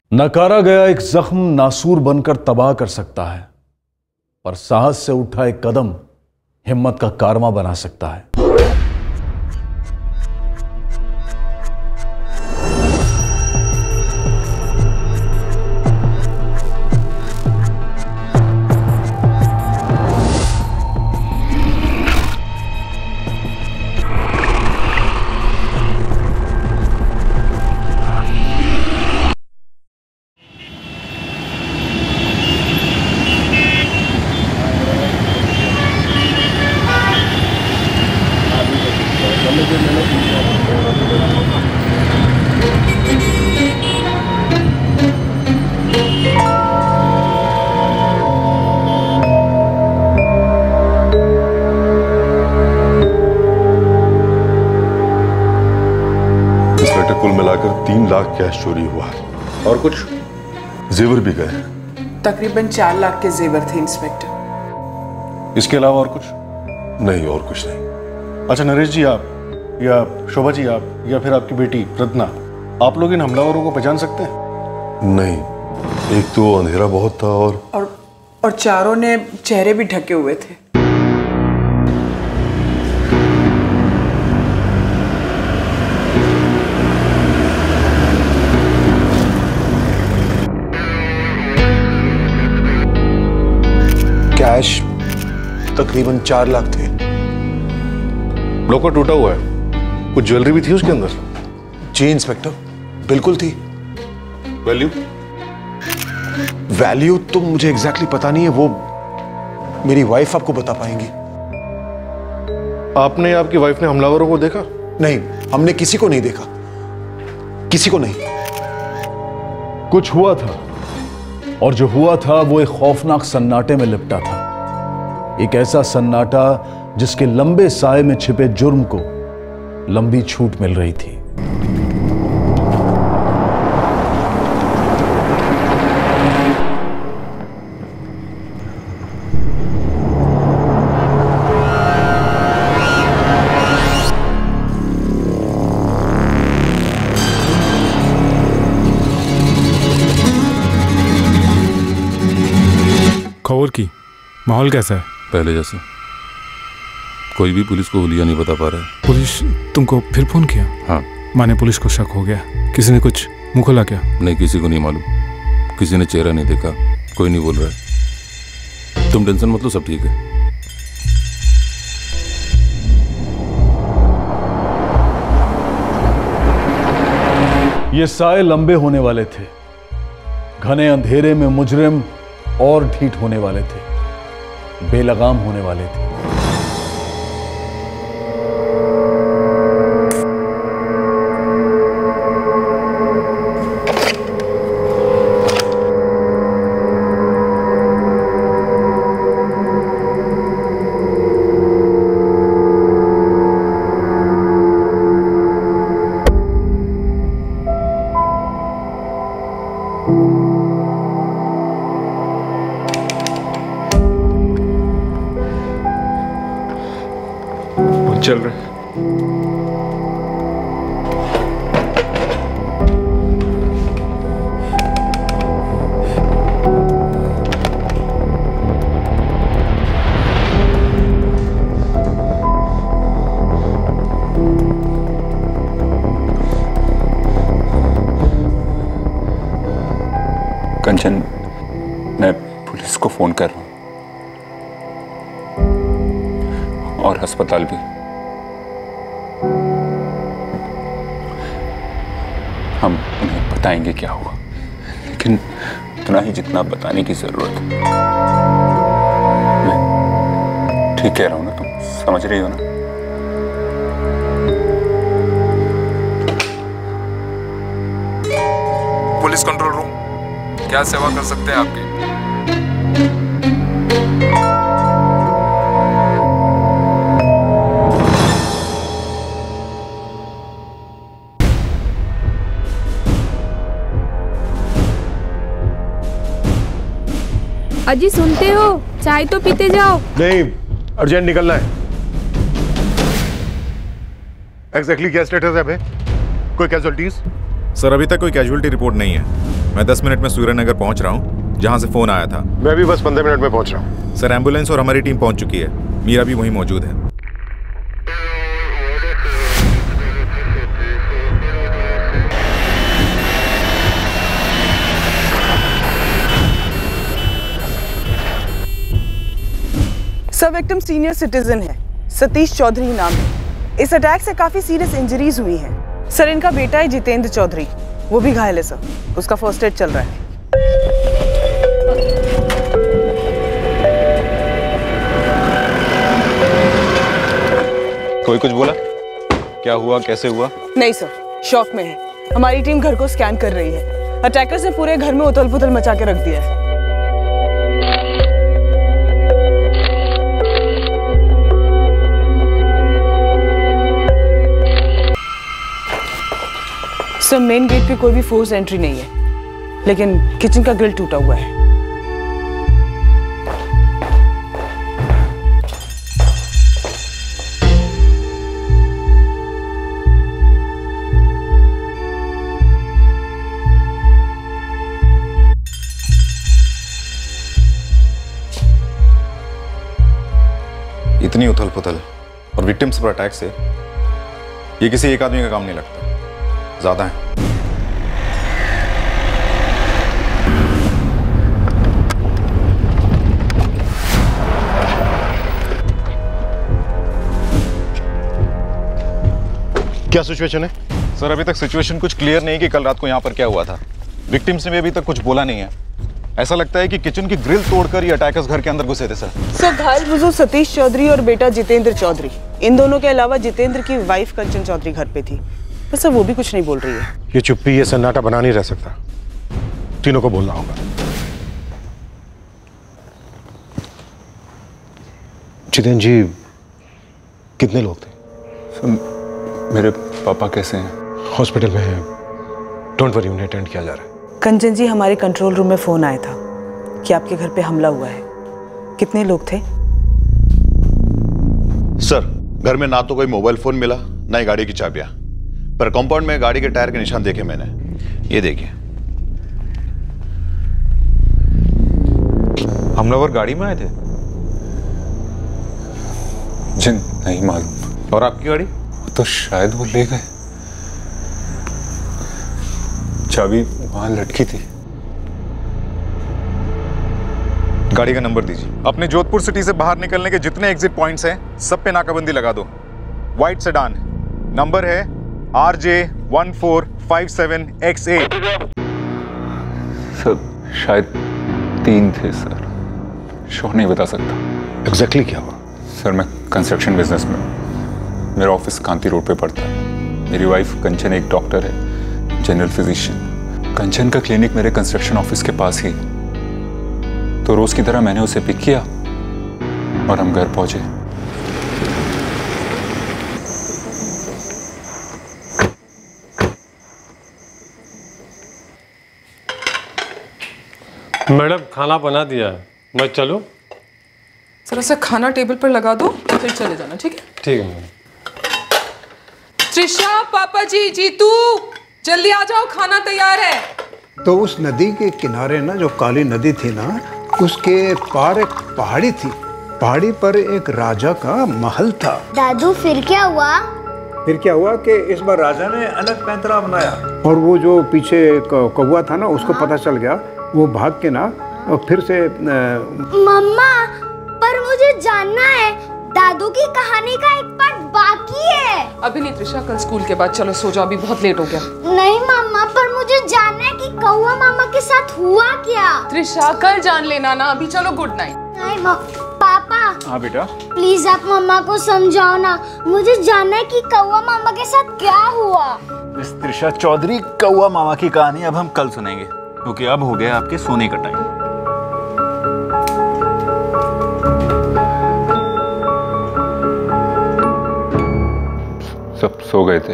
नकारा गया एक जख्म नासूर बनकर तबाह कर सकता है, पर साहस से उठा एक कदम हिम्मत का कारवां बना सकता है। कुल मिलाकर 3 लाख कैश चोरी हुआ है और कुछ जेवर भी गए। तकरीबन 4 लाख के जेवर थे इंस्पेक्टर। इसके अलावा और कुछ नहीं? और कुछ नहीं। अच्छा नरेश जी, आप या शोभा जी, आप या फिर आपकी बेटी रत्ना, आप लोग इन हमलावरों को पहचान सकते हैं? नहीं, एक तो अंधेरा बहुत था और चारों ने चेहरे भी ढके हुए थे। कैश तकरीबन 4 लाख थे। लॉकर टूटा हुआ है, कुछ ज्वेलरी भी थी उसके अंदर? जी इंस्पेक्टर, बिल्कुल थी। वैल्यू तो मुझे एग्जैक्टली पता नहीं है, वो मेरी वाइफ आपको बता पाएंगी। आपने या आपकी वाइफ ने हमलावरों को देखा? नहीं, हमने किसी को नहीं देखा, किसी को नहीं। कुछ हुआ था, और जो हुआ था वो एक खौफनाक सन्नाटे में लिपटा था। एक ऐसा सन्नाटा जिसके लंबे साए में छिपे जुर्म को लंबी छूट मिल रही थी। खबर की माहौल कैसा है? पहले जैसा। कोई भी पुलिस को हुलिया नहीं बता पा रहा है। पुलिस तुमको फिर फोन किया? हाँ। माने पुलिस को शक हो गया? किसी ने कुछ मुंह खोला क्या? नहीं, किसी को नहीं मालूम। किसी ने चेहरा नहीं देखा, कोई नहीं बोल रहा है। तुम टेंशन मत लो, सब ठीक है। ये साए लंबे होने वाले थे, घने अंधेरे में मुजरिम और ढीठ होने वाले थे, बेलगाम होने वाले थे। चल रहा है। कंचन, मैं पुलिस को फोन कर रहा हूं और अस्पताल भी। हम उन्हें बताएंगे क्या हुआ, लेकिन उतना ही जितना बताने की जरूरत है। मैं ठीक कह रहा हूं ना? तुम समझ रही हो ना? पुलिस कंट्रोल रूम, क्या सेवा कर सकते हैं आपकी? अजी सुनते हो? चाय तो पीते जाओ। नहीं, अर्जेंट निकलना है। एग्जैक्टली क्या स्टेटस है अबे? कोई कैजुअल्टीज? सर अभी तक कोई कैजुअल्टी रिपोर्ट नहीं है। मैं 10 मिनट में सूर्यनगर पहुंच रहा हूं, जहां से फोन आया था। मैं भी बस 15 मिनट में पहुंच रहा हूं। सर, एम्बुलेंस और हमारी टीम पहुंच चुकी है। मीरा भी वहीं मौजूद है। सब विक्टिम सीनियर सिटीजन है, सतीश चौधरी नाम है। इस अटैक से काफी सीरियस इंजरीज हुई हैं। सर, इनका बेटा है जितेंद्र चौधरी, वो भी घायल है सर। उसका फर्स्ट एड चल रहा है। कोई कुछ बोला? क्या हुआ, कैसे हुआ? नहीं सर, शॉक में है। हमारी टीम घर को स्कैन कर रही है। अटैकर्स ने पूरे घर में उथल पुथल मचा के रख दिया है। सर, मेन गेट पे कोई भी फोर्स एंट्री नहीं है, लेकिन किचन का ग्रिल टूटा हुआ है। इतनी उथल पुथल और विक्टिम्स पर अटैक से ये किसी एक आदमी का काम नहीं लगता, ज्यादा है। क्या सिचुएशन है? सर, अभी तक सिचुएशन कुछ क्लियर नहीं कि कल रात को यहाँ पर क्या हुआ था। विक्टिम्स ने भी अभी तक कुछ बोला नहीं है। ऐसा लगता है कि किचन की ग्रिल तोड़कर ये अटैकर्स घर के अंदर घुसे थे सर। सर, घायल बुजुर्ग सतीश चौधरी और बेटा जितेंद्र चौधरी, इन दोनों के अलावा जितेंद्र की वाइफ कंचन चौधरी घर पे थी। पर सर, वो भी कुछ नहीं बोल रही है। ये चुप्पी, ये सन्नाटा बना नहीं रह सकता। तीनों को बोलना होगा। जितेंद्र जी, कितने लोग थे? सर, मेरे पापा कैसे हैं? हॉस्पिटल में हैं। डोंट वरी, उन्हें अटेंड किया जा रहा है। कंचन जी, हमारे कंट्रोल रूम में फोन आया था कि आपके घर पे हमला हुआ है। कितने लोग थे? सर, घर में ना तो कोई मोबाइल फोन मिला, ना ही गाड़ी की चाबियां, पर कंपाउंड में गाड़ी के टायर के निशान देखे मैंने। ये देखिए। हमलावर गाड़ी में आए थे? जिन नहीं मालूम। और आपकी गाड़ी? तो शायद वो ले गए। चाबी वहां लटकी थी। गाड़ी का नंबर दीजिए। अपने जोधपुर सिटी से बाहर निकलने के जितने एग्जिट पॉइंट्स हैं, सब पे नाकाबंदी लगा दो। व्हाइट सेडान, नंबर है RJ1457XA। सर, शायद 3 थे सर, श्योर नहीं बता सकता। एग्जैक्टली क्या हुआ? सर, मैं कंस्ट्रक्शन बिजनेस में हूँ। मेरा ऑफिस कांति रोड पे पड़ता है। मेरी वाइफ कंचन एक डॉक्टर है, जनरल फिजिशियन। कंचन का क्लिनिक मेरे कंस्ट्रक्शन ऑफिस के पास ही, तो रोज की तरह मैंने उसे पिक किया और हम घर पहुंचे। मैडम, खाना बना दिया है, मैं चलूं? जरा सा खाना टेबल पर लगा दो, फिर चले जाना। ठीक है? ठीक है मैडम। त्रिशा, पापा जी, जीतू, जल्दी आ जाओ, खाना तैयार है। तो उस नदी के किनारे ना, जो काली नदी थी ना, उसके पार एक पहाड़ी थी। पहाड़ी पर एक राजा का महल था। दादू, फिर क्या हुआ? फिर क्या हुआ कि इस बार राजा ने अलग पैंतरा बनाया, और वो जो पीछे कौवा था ना, उसको पता चल गया। वो भाग के ना फिर से मम्मा, पर मुझे जानना है, दादू की कहानी का एक पार्ट बाकी है। अभी नहीं त्रिशा, कल स्कूल के बाद। चलो सो जाओ, अभी बहुत लेट हो गया। नहीं मम्मा, पर मुझे जानना है कि कौवा मामा के साथ हुआ क्या। त्रिशा, कल जान लेना ना, अभी चलो, गुड नाइट। नहीं पापा। हाँ बेटा। प्लीज आप मम्मा को समझाओ ना, मुझे जानना है कि कौवा मामा के साथ क्या हुआ। मिस त्रिशा चौधरी, कौवा मामा की कहानी अब हम कल सुनेंगे, क्योंकि अब हो गया आपके सोने का टाइम। सब सो गए थे।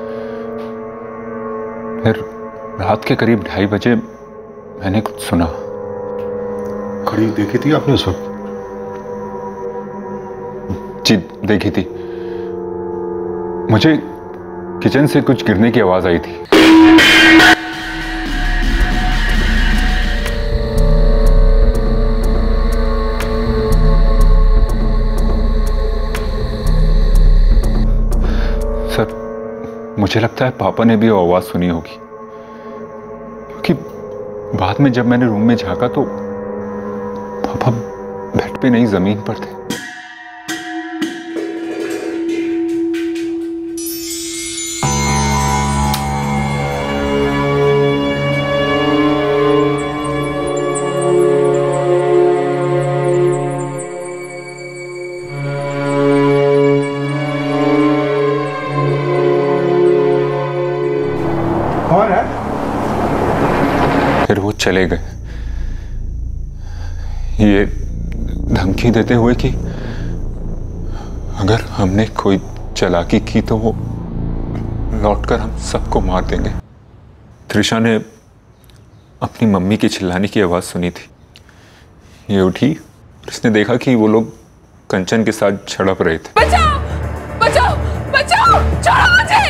फिर रात के करीब 2:30 बजे मैंने कुछ सुना। घड़ी देखी थी आपने उस वक्त? जी, देखी थी। मुझे किचन से कुछ गिरने की आवाज आई थी। मुझे लगता है पापा ने भी वो आवाज सुनी होगी, क्योंकि बाद में जब मैंने रूम में झांका तो पापा बेड पे नहीं जमीन पर थे। फिर वो चले गए, ये धमकी देते हुए कि अगर हमने कोई चालाकी की तो वो लौटकर हम सबको मार देंगे। त्रिशा ने अपनी मम्मी की चिल्लाने की आवाज सुनी थी। ये उठी और उसने देखा कि वो लोग कंचन के साथ झड़प रहे थे। बचाओ बचाओ बचाओ, छोड़ो मुझे।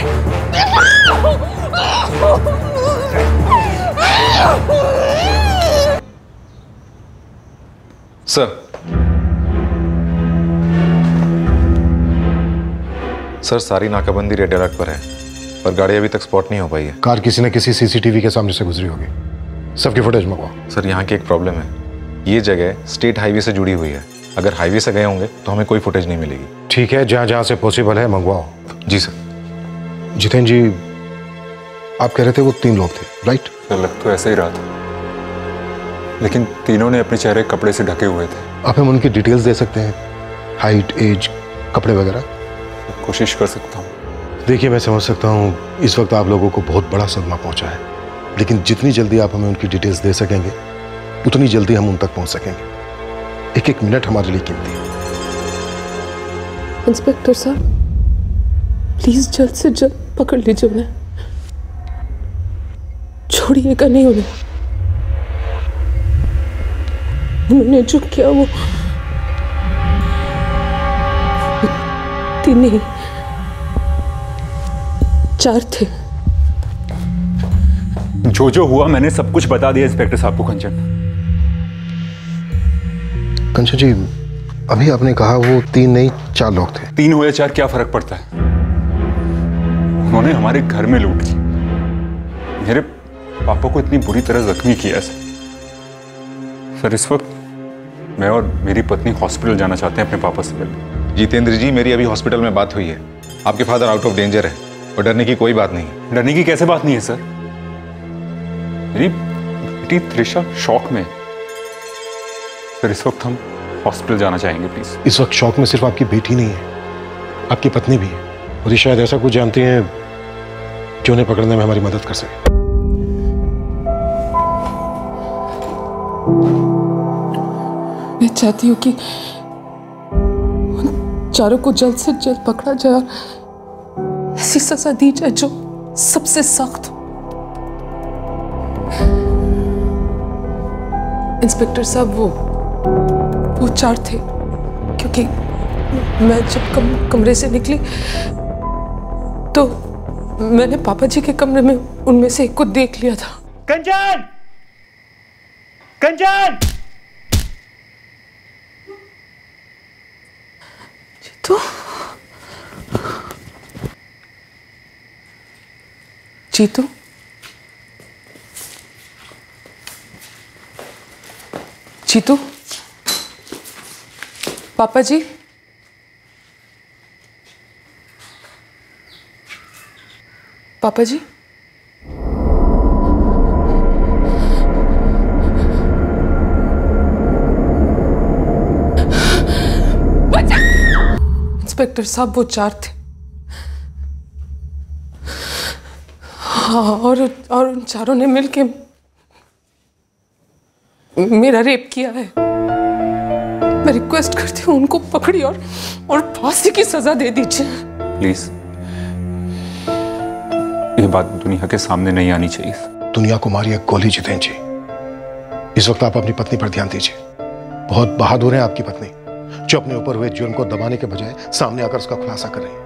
सर सारी नाकाबंदी रेड अलर्ट पर है, पर गाड़ी अभी तक स्पॉट नहीं हो पाई है। कार किसी न किसी सीसीटीवी के सामने से गुजरी होगी। सबकी फुटेज मंगवाओ। सर यहाँ की एक प्रॉब्लम है, ये जगह स्टेट हाईवे से जुड़ी हुई है। अगर हाईवे से गए होंगे तो हमें कोई फुटेज नहीं मिलेगी। ठीक है, जहाँ जहाँ से पॉसिबल है मंगवाओ। जी सर। जितेंद्र जी, आप कह रहे थे वो 3 लोग थे, राइट? सर लग तो ऐसा ही रहा था, लेकिन तीनों ने अपने चेहरे कपड़े से ढके हुए थे। आप हमें उनकी डिटेल्स दे सकते हैं? हाइट, एज, कपड़े वगैरह? कोशिश कर सकता हूँ। देखिए, मैं समझ सकता हूँ इस वक्त आप लोगों को बहुत बड़ा सदमा पहुंचा है, लेकिन जितनी जल्दी आप हमें उनकी डिटेल्स दे सकेंगे उतनी जल्दी हम उन तक पहुंच सकेंगे। एक एक मिनट हमारे लिए कीमती है। इंस्पेक्टर साहब, प्लीज जल्द से जल्द पकड़ लीजिए उन्हें, छोड़िएगा नहीं उन्हें। उन्होंने जो किया वो 3 नहीं 4 थे। जो हुआ मैंने सब कुछ बता दिया इंस्पेक्टर साहब को। कंचन जी, अभी आपने कहा वो 3 नहीं 4 लोग थे। 3 हो या 4 क्या फर्क पड़ता है? उन्होंने हमारे घर में लूट की, मेरे पापा को इतनी बुरी तरह जख्मी किया है। सर इस वक्त मैं और मेरी पत्नी हॉस्पिटल जाना चाहते हैं अपने पापा से मिलने। जितेंद्र जी, मेरी अभी हॉस्पिटल में बात हुई है। आपके फादर आउट ऑफ डेंजर है और डरने की कोई बात नहीं है। डरने की कैसे बात नहीं है सर? मेरी बेटी त्रिशा शॉक में। सर इस वक्त हम हॉस्पिटल जाना चाहेंगे प्लीज। इस वक्त शॉक में सिर्फ आपकी बेटी नहीं है, आपकी पत्नी भी है, और ये शायद ऐसा कुछ जानती हैं जो उन्हें पकड़ने में हमारी मदद कर सके। मैं चाहती हूँ कि उन चारों को जल्द से जल्द पकड़ा जाए और ऐसी सजा दी जाए जो सबसे सख्त हो। इंस्पेक्टर साहब, वो 4 थे, क्योंकि मैं जब कमरे से निकली तो मैंने पापा जी के कमरे में उनमें से एक को देख लिया था। कंचन! कंचन! जीतू, जीतू, जीतू, पापा जी, पापा जी, इंस्पेक्टर साहब वो 4 थे। और उन चारों ने मिलके मेरा रेप किया है। मैं रिक्वेस्ट करती हूँ उनको पकड़ी और फांसी की सजा दे दीजिए प्लीज। ये बात दुनिया के सामने नहीं आनी चाहिए। दुनिया को मारी एक गोली जितेंद्र जी। इस वक्त आप अपनी पत्नी पर ध्यान दीजिए। बहुत बहादुर है आपकी पत्नी, जो अपने ऊपर हुए जुर्म को दबाने के बजाय सामने आकर उसका खुलासा कर रही है।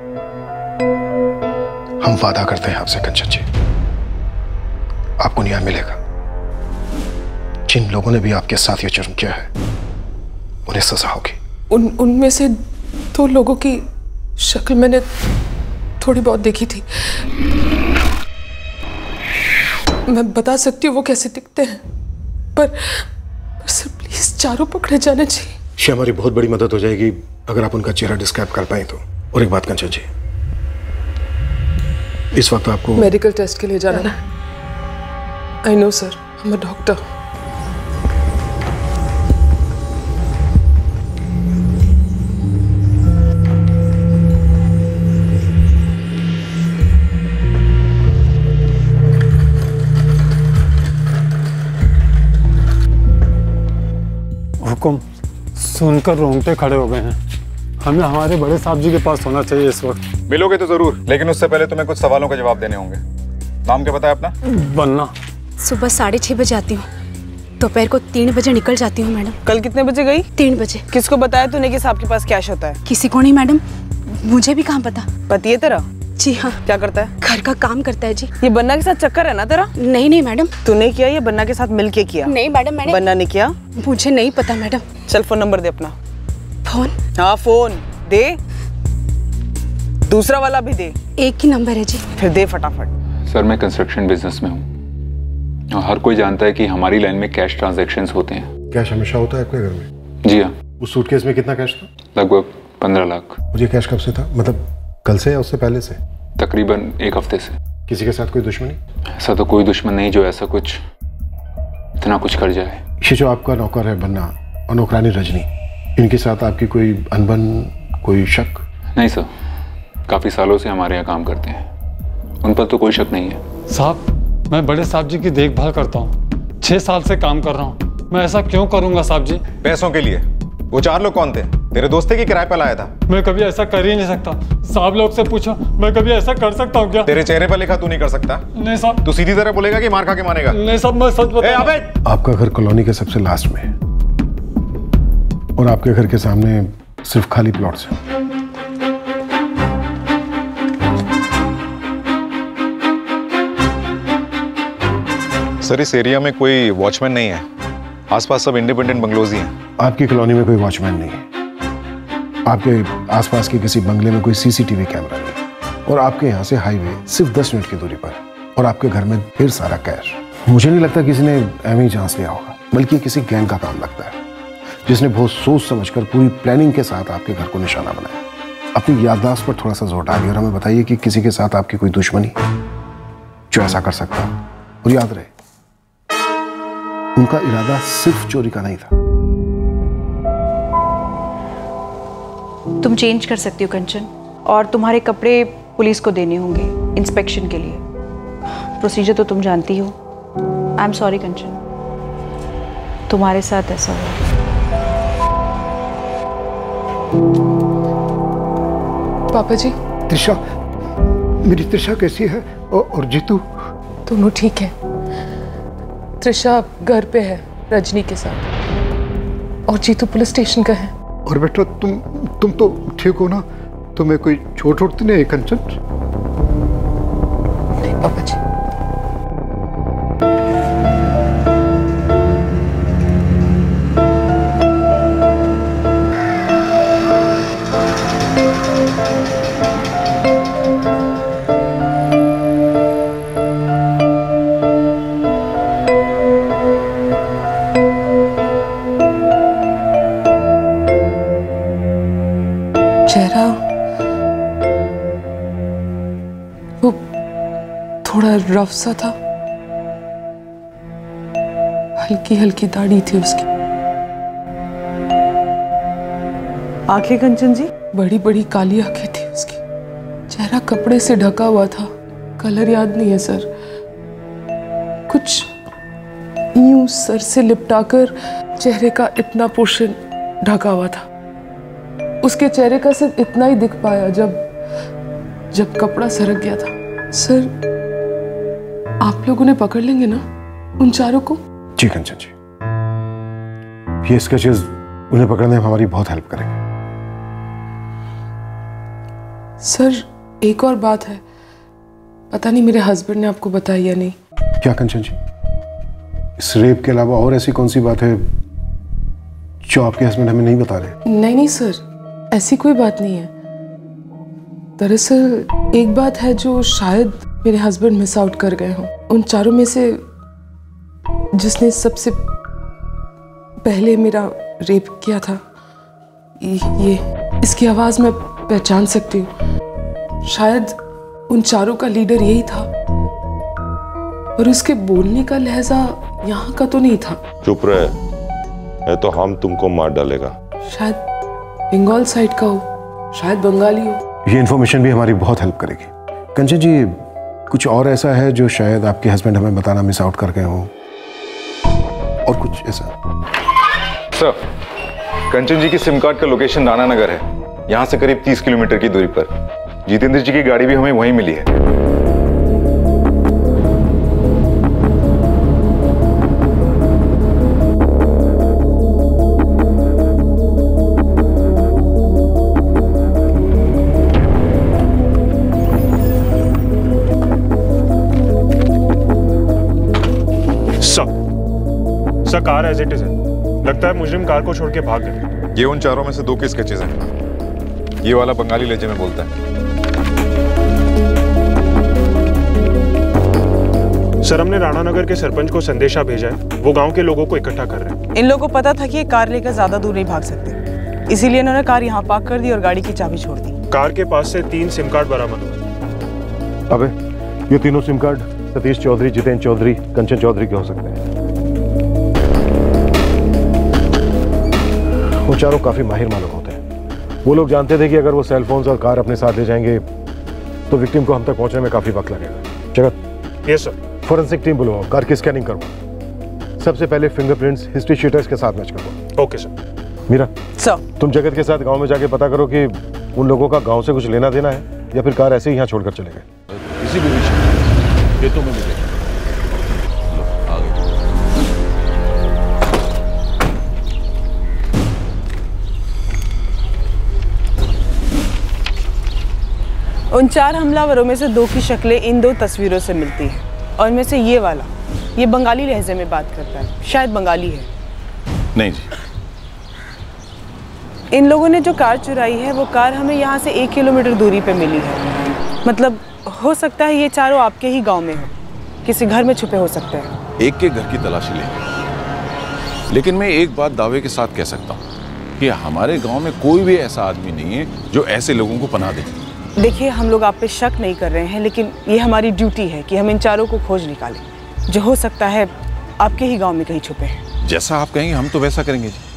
हम वादा करते हैं आपसे कंचन जी, आपको न्याय मिलेगा। जिन लोगों ने भी आपके साथ ये जुर्म किया है उन्हें सजा होगी। उनमें से 2 लोगों की शक्ल मैंने थोड़ी बहुत देखी थी। मैं बता सकती हूँ वो कैसे दिखते हैं, पर सर प्लीज चारों पकड़े जाने चाहिए। ये हमारी बहुत बड़ी मदद हो जाएगी अगर आप उनका चेहरा डिस्क्राइब कर पाए तो। और एक बात कंचन जी, इस वक्त आपको मेडिकल टेस्ट के लिए जाना है। I know sir, I am a doctor. हुकुम सुनकर रोंगटे खड़े हो गए हैं। हमें हमारे बड़े साहब जी के पास होना चाहिए इस वक्त। मिलोगे तो जरूर, लेकिन उससे पहले तुम्हें कुछ सवालों का जवाब देने होंगे। नाम क्या बताया अपना? बन्ना। सुबह 6:30 बजे आती हूँ, दोपहर को 3 बजे निकल जाती हूँ मैडम। कल कितने बजे गई? 3 बजे। किसको बताया तूने कि साहब के पास कैश होता है? किसी को नहीं मैडम, मुझे भी कहाँ पता। पति है तेरा? जी हाँ। क्या करता है? घर का काम करता है जी। ये बन्ना के साथ चक्कर है ना तेरा? नहीं मैडम। तूने किया, ये बन्ना के साथ मिलके किया? नहीं मैडम, मैंने। बन्ना ने किया? मुझे नहीं पता मैडम। चल फोन नंबर दे अपना। फोन? हाँ फोन दे, दूसरा वाला भी दे। एक ही नंबर है जी। फिर दे फटाफट। सर मैं कंस्ट्रक्शन बिजनेस में हूँ और हर कोई जानता है कि हमारी लाइन में कैश ट्रांजैक्शंस होते हैं। कैश हमेशा होता है आपके घर में? जी हाँ। उस सूटकेस में कितना कैश था? लगभग 15 लाख। और ये कैश कब से था, मतलब कल से या उससे पहले से? तकरीबन 1 हफ्ते से। किसी के साथ कोई दुश्मनी? ऐसा तो कोई दुश्मन नहीं जो ऐसा कुछ इतना कुछ कर जाए। ये जो आपका नौकर है बन्ना और नौकरानी रजनी, इनके साथ आपकी कोई अनबन, कोई शक? नहीं सर, काफी सालों से हमारे यहाँ काम करते हैं, उन पर तो कोई शक नहीं है। साहब मैं बड़े साहब जी की देखभाल करता हूँ, 6 साल से काम कर रहा हूँ। मैं ऐसा क्यों करूँगा साहब जी? पैसों के लिए? वो 4 लोग कौन थे? तेरे दोस्त थे कि किराए पर लाया था? मैं कभी ऐसा कर ही नहीं सकता। साहब लोग से पूछो, मैं कभी ऐसा कर सकता हूँ क्या? तेरे चेहरे पर लिखा तू नहीं कर सकता? नहीं साहब। तू सीधी तरह बोलेगा कि मार खा के मानेगा? नहीं साहब, मैं सच बता। अबे! आपका घर कॉलोनी के सबसे लास्ट में है और आपके घर के सामने सिर्फ खाली प्लॉट्स हैं। सर इस एरिया में कोई वॉचमैन नहीं है, आसपास सब इंडिपेंडेंट बंगलोज ही हैं। आपकी कॉलोनी में कोई वॉचमैन नहीं है, आपके आसपास के किसी बंगले में कोई सीसीटीवी कैमरा नहीं, और आपके यहाँ से हाईवे सिर्फ 10 मिनट की दूरी पर, और आपके घर में ढेर सारा कैश। मुझे नहीं लगता किसी ने एम ही चांस लिया होगा, बल्कि किसी गैंग का काम लगता है जिसने बहुत सोच समझकर पूरी प्लानिंग के साथ आपके घर को निशाना बनाया। अपनी याददाश्त पर थोड़ा सा जोर डालिए और हमें बताइए कि किसी के साथ आपकी कोई दुश्मनी जो ऐसा कर सकता हो। और याद रहे, उनका इरादा सिर्फ चोरी का नहीं था। तुम चेंज कर सकती हो कंचन, और तुम्हारे कपड़े पुलिस को देने होंगे इंस्पेक्शन के लिए। प्रोसीजर तो तुम जानती हो। आई एम सॉरी कंचन, तुम्हारे साथ ऐसा हुआ। पापा जी। त्रिशा, मेरी त्रिशा कैसी है? और जीतू? दोनों ठीक है। त्रिशा घर पे है रजनी के साथ, और जीतू पुलिस स्टेशन का है। और बेटा तुम तो ठीक हो ना? तुम्हें कोई चोट वोट नहीं है कंचन? नहीं पापा जी। चेहरा वो थोड़ा रफ सा था, हल्की हल्की दाढ़ी थी उसकी। आंखें कंचन जी? बड़ी बड़ी काली आंखें थी उसकी। चेहरा कपड़े से ढका हुआ था, कलर याद नहीं है सर। कुछ यूं सर से लिपटाकर चेहरे का इतना पोर्शन ढका हुआ था। उसके चेहरे का सिर्फ इतना ही दिख पाया जब कपड़ा सरक गया था। सर आप लोग उन्हें पकड़ लेंगे ना, उन चारों को? जी कंचन जी, ये स्केचेस उन्हें पकड़ने में हमारी बहुत हेल्प करेंगे। सर एक और बात है, पता नहीं मेरे हस्बैंड ने आपको बताया या नहीं। क्या कंचन जी? इस रेप के अलावा और ऐसी कौन सी बात है जो आपके हस्बैंड हमें नहीं बता रहे? नहीं सर, ऐसी कोई बात नहीं है। दरअसल एक बात है जो शायद मेरे हस्बैंड मिस आउट कर गए हों। उन चारों में से जिसने सबसे पहले मेरा रेप किया था, ये इसकी आवाज मैं पहचान सकती हूँ। शायद उन चारों का लीडर यही था, और उसके बोलने का लहजा यहाँ का तो नहीं था। चुप रहे, है तो हम तुमको मार डालेगा। शायद बंगाल साइड का हो, शायद बंगाली हो। ये इन्फॉर्मेशन भी हमारी बहुत हेल्प करेगी। कंचन जी, कुछ और ऐसा है जो शायद आपके हस्बैंड हमें बताना मिस आउट कर गए हो, और कुछ ऐसा? सर, कंचन जी की सिम कार्ड का लोकेशन राणा नगर है, यहाँ से करीब 30 किलोमीटर की दूरी पर। जितेंद्र जी की गाड़ी भी हमें वहीं मिली है। Sir, car as it is है। लगता है मुजरिम कार को छोड़ के भाग गए। ये उन चारों में से 2 के स्केचेस हैं। ये वाला बंगाली लहजे में बोलता है। सर, हमने राणा नगर के सरपंच को संदेशा भेजा है, वो गांव के लोगों को इकट्ठा कर रहे हैं। इन लोगों को पता था कि ये कार लेकर ज्यादा दूर नहीं भाग सकते, इसीलिए इन्होंने कार यहाँ पार्क कर दी और गाड़ी की चाबी छोड़ दी। कार के पास से 3 सिम कार्ड बरामद हुए। अबे, ये तीनों सिम कार्ड सतीश चौधरी, जितेंद्र चौधरी, कंचन चौधरी के हो सकते हैं। वो चारों काफी माहिर मालूम होते हैं। वो लोग जानते थे कि अगर वो सेल फोन्स और कार अपने साथ ले जाएंगे तो विक्टिम को हम तक पहुंचने में काफी वक्त लगेगा। Jagat. Yes sir. Forensic team बुलवाओ, कार की स्कैनिंग करवाओ। सबसे पहले फिंगरप्रिंट्स हिस्ट्री शीटर्स के साथ मैच करवाओ। Okay sir. मीरा, सर, तुम जगत के साथ गांव में जाके पता करो कि उन लोगों का गांव से कुछ लेना देना है या फिर कार ऐसे ही यहाँ छोड़कर चले गए। किसी भी विषय ये तो मैं मिलेगा। उन 4 हमलावरों में से 2 की शक्लें इन 2 तस्वीरों से मिलती हैं, और इनमें से ये वाला, ये बंगाली लहजे में बात करता है, शायद बंगाली है। नहीं जी। इन लोगों ने जो कार चुराई है वो कार हमें यहाँ से 1 किलोमीटर दूरी पे मिली है। मतलब हो सकता है ये चारों आपके ही गांव में हो, किसी घर में छुपे हो सकते हैं। एक के घर की तलाशी लेंगे, लेकिन मैं एक बात दावे के साथ कह सकता हूँ कि हमारे गांव में कोई भी ऐसा आदमी नहीं है जो ऐसे लोगों को पनाह दे। देखिए, हम लोग आप पे शक नहीं कर रहे हैं, लेकिन ये हमारी ड्यूटी है कि हम इन चारों को खोज निकालें, जो हो सकता है आपके ही गांव में कहीं छुपे हैं। जैसा आप कहेंगे हम तो वैसा करेंगे जी।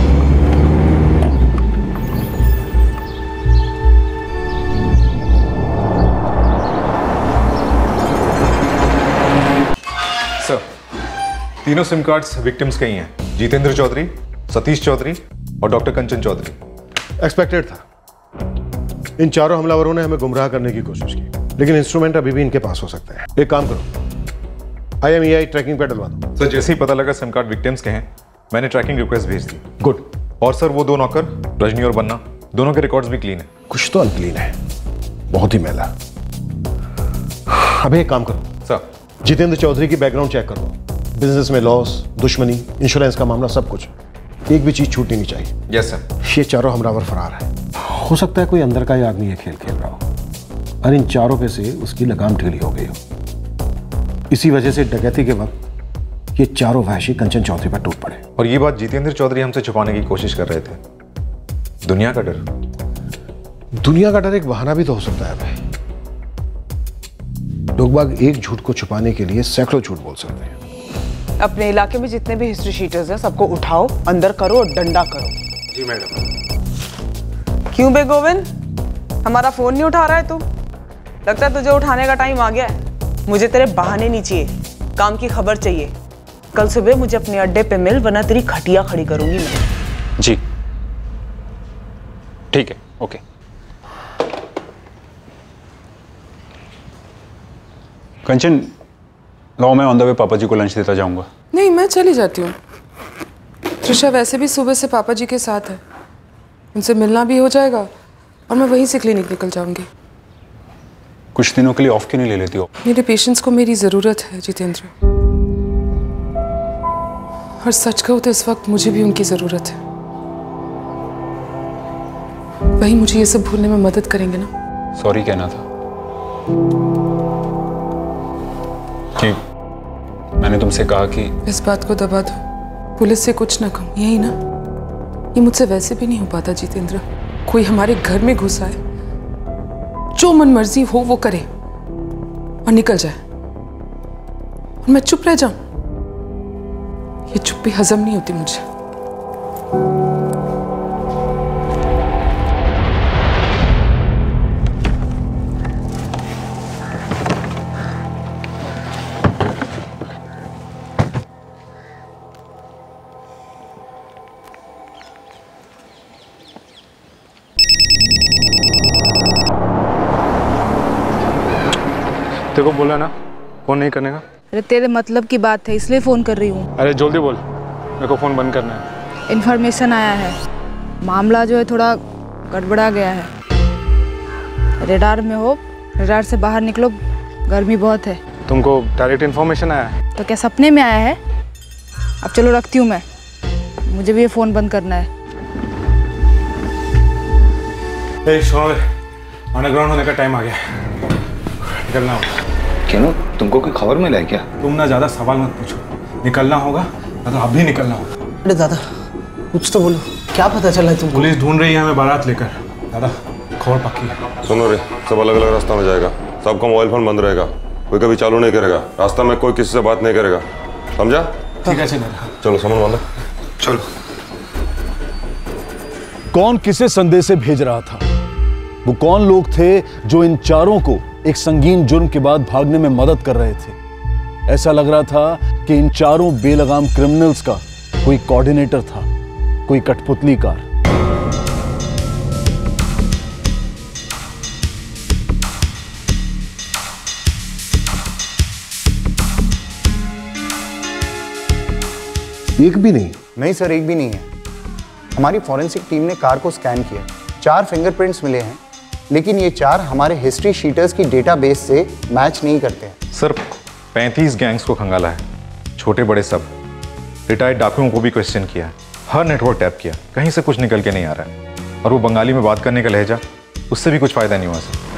सर, तीनों सिम कार्ड्स विक्टिम्स के ही हैं। जितेंद्र चौधरी, सतीश चौधरी और डॉक्टर कंचन चौधरी। एक्सपेक्टेड था। इन चारों हमलावरों ने हमें गुमराह करने की कोशिश की, लेकिन इंस्ट्रूमेंट अभी भी इनके पास हो सकते हैं। एक काम करो, IMEI ट्रैकिंग पे डलवा दो। सर, जैसे ही पता लगा सिम कार्ड विक्टिम्स के हैं, मैंने ट्रैकिंग रिक्वेस्ट भेज दी। गुड। और सर, वो 2 नौकर रजनी और बन्ना, दोनों के रिकॉर्ड्स भी क्लीन है। कुछ तो अनक्लीन है, बहुत ही मैला। अबे एक काम करो सर, जितेंद्र चौधरी की बैकग्राउंड चेक करो। बिजनेस में लॉस, दुश्मनी, इंश्योरेंस का मामला, सब कुछ। एक भी चीज छूटनी नहीं चाहिए। Yes sir. ये चारों हमलावर फरार है। हो सकता है कोई अंदर का ही आदमी ये खेल खेल रहा हो और इन चारों पे से उसकी लगाम ढीली हो गई हो। इसी वजह से डकैती के वक्त ये चारों वहशी कंचन चौधरी पर टूट पड़े। और ये बात जितेंद्र चौधरी हमसे छुपाने की कोशिश कर रहे थे। दुनिया का डर। दुनिया का डर एक बहाना भी तो हो सकता है भाई। लोग बाग एक झूठ को छुपाने के लिए सैकड़ों झूठ बोल सकते हैं। अपने इलाके में जितने भी हिस्ट्री शीटर्स हैं, सबको उठाओ, अंदर करो और डंडा करो। जी मैडम। क्यों बे गोविंद, हमारा फोन नहीं उठा रहा है तू? लगता है तुझे उठाने का टाइम आ गया है। मुझे तेरे बहाने नहीं चाहिए, काम की खबर चाहिए। कल सुबह मुझे अपने अड्डे पे मिल, वरना तेरी खटिया खड़ी करूंगी मैं। जी ठीक है, ओके। कंचन, लाओ मैं ऑन द वे पापा जी को लंच देता जाऊंगा। नहीं, मैं चली जाती हूँ। त्रिशा वैसे भी सुबह से पापा जी के साथ है, उनसे मिलना भी हो जाएगा और मैं वहीं से क्लिनिक निकल जाऊंगी। कुछ दिनों के लिए ऑफ क्यों नहीं ले लेती हो? मेरे पेशेंट्स को मेरी ज़रूरत है जितेंद्र, और सच कहूँ तो इस वक्त मुझे भी उनकी ज़रूरत है। वही मुझे ये सब भूलने में मदद करेंगे ना? सॉरी कहना था कि मैंने तुमसे कहा कि इस बात को दबा दो, पुलिस से कुछ ना कहूँ, यही ना? ये मुझसे वैसे भी नहीं हो पाता जितेंद्र। कोई हमारे घर में घुसा है, जो मन मर्जी हो वो करे और निकल जाए, और मैं चुप रह जाऊं। ये चुप्पी हजम नहीं होती मुझे। तेरे को बोला ना फोन नहीं करने का। अरे तेरे मतलब की बात है इसलिए फोन कर रही हूँ। अरे जल्दी बोल, मेरे को फोन बंद करना है। इन्फॉर्मेशन आया है, मामला जो है थोड़ा गड़बड़ा गया है। रेडार में हो, रेडार से बाहर निकलो, गर्मी बहुत है। तुमको डायरेक्ट इन्फॉर्मेशन आया है? तो क्या सपने में आया है? अब चलो रखती हूँ मैं, मुझे भी ये फोन बंद करना है। अंडरग्राउंड होने का टाइम आ गया, निकलना होगा। क्यों, तुमको कोई खबर मिला है क्या? तुम ना ज्यादा सवाल मत पूछो, निकलना होगा या तो अभी निकलना होगा। अरे दादा कुछ तो बोलो, क्या पता चला है तुमको? पुलिस ढूंढ रही है हमें बारात लेकर। दादा खबर पक्की है। सुनो रे, सब अलग अलग रास्ता में जाएगा, सबका मोबाइल फोन बंद रहेगा, कोई कभी चालू नहीं करेगा, रास्ता में कोई किसी से बात नहीं करेगा, समझा? ठीक है चलो सामान बांधो, चलो। कौन किसे संदेश भेज रहा था? वो कौन लोग थे जो इन चारों को एक संगीन जुर्म के बाद भागने में मदद कर रहे थे? ऐसा लग रहा था कि इन चारों बेलगाम क्रिमिनल्स का कोई कोऑर्डिनेटर था, कोई कठपुतलीकार। एक भी नहीं? नहीं सर, एक भी नहीं है। हमारी फॉरेंसिक टीम ने कार को स्कैन किया, 4 फिंगरप्रिंट्स मिले हैं, लेकिन ये 4 हमारे हिस्ट्री शीटर्स की डेटाबेस से मैच नहीं करते हैं। सर 35 गैंग्स को खंगाला है, छोटे बड़े सब। रिटायर्ड डाकुओं को भी क्वेश्चन किया है, हर नेटवर्क टैप किया, कहीं से कुछ निकल के नहीं आ रहा है। और वो बंगाली में बात करने का लहजा, उससे भी कुछ फायदा नहीं हुआ सर।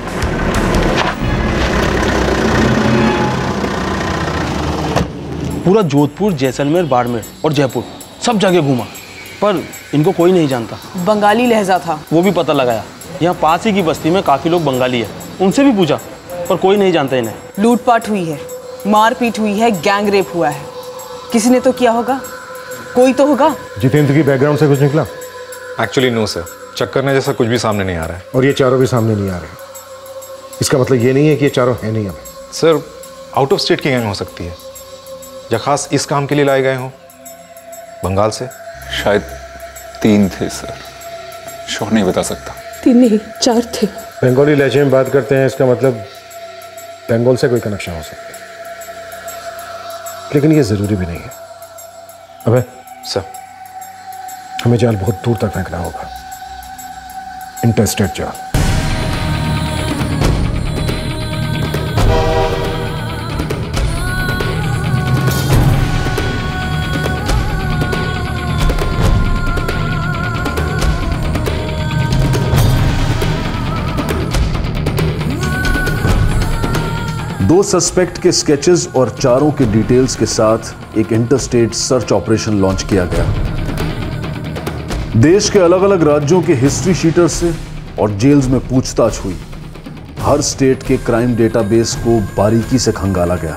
पूरा जोधपुर, जैसलमेर, बाड़मेर और जयपुर सब जगह घूमा, पर इनको कोई नहीं जानता। बंगाली लहजा था, वो भी पता लगाया। यहाँ पास ही की बस्ती में काफी लोग बंगाली है, उनसे भी पूछा, पर कोई नहीं जानता इन्हें। लूटपाट हुई है, मारपीट हुई है, गैंग रेप हुआ है, किसी ने तो किया होगा, कोई तो होगा। जितेंद्र की बैकग्राउंड से कुछ निकला? एक्चुअली नो सर, चक्कर ने जैसा कुछ भी सामने नहीं आ रहा है। और ये चारों भी सामने नहीं आ रहे? इसका मतलब ये नहीं है कि ये चारों है नहीं हमें? सर आउट ऑफ स्टेट की गैंग हो सकती है, या खास इस काम के लिए लाए गए हों बंगाल से। शायद 3 थे सर, श्योर नहीं बता सकता। 3 नहीं 4 थे। बंगाली लहजे में बात करते हैं, इसका मतलब बंगाल से कोई कनेक्शन हो सकता है, लेकिन ये जरूरी भी नहीं है। अबे सर, हमें जाल बहुत दूर तक फेंकना होगा, इंटरस्टेट जाल। दो सस्पेक्ट के स्केचेस और चारों के डिटेल्स के साथ एक इंटरस्टेट सर्च ऑपरेशन लॉन्च किया गया। देश के अलग अलग राज्यों के हिस्ट्री शीटर से और जेल्स में पूछताछ हुई। हर स्टेट के क्राइम डेटाबेस को बारीकी से खंगाला गया।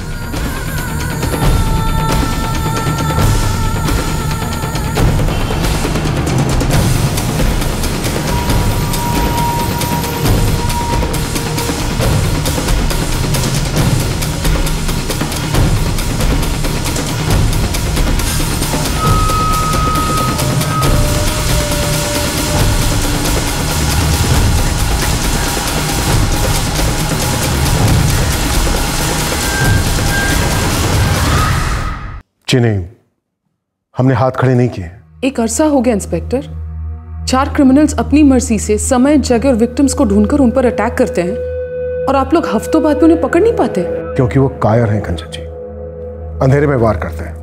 जी नहीं, हमने हाथ खड़े नहीं किए। एक अरसा हो गया इंस्पेक्टर, 4 क्रिमिनल्स अपनी मर्जी से समय, जगह और विक्टिम्स को ढूंढकर उन पर अटैक करते हैं, और आप लोग हफ्तों बाद भी उन्हें पकड़ नहीं पाते। क्योंकि वो कायर हैं कंचन जी, अंधेरे में वार करते हैं।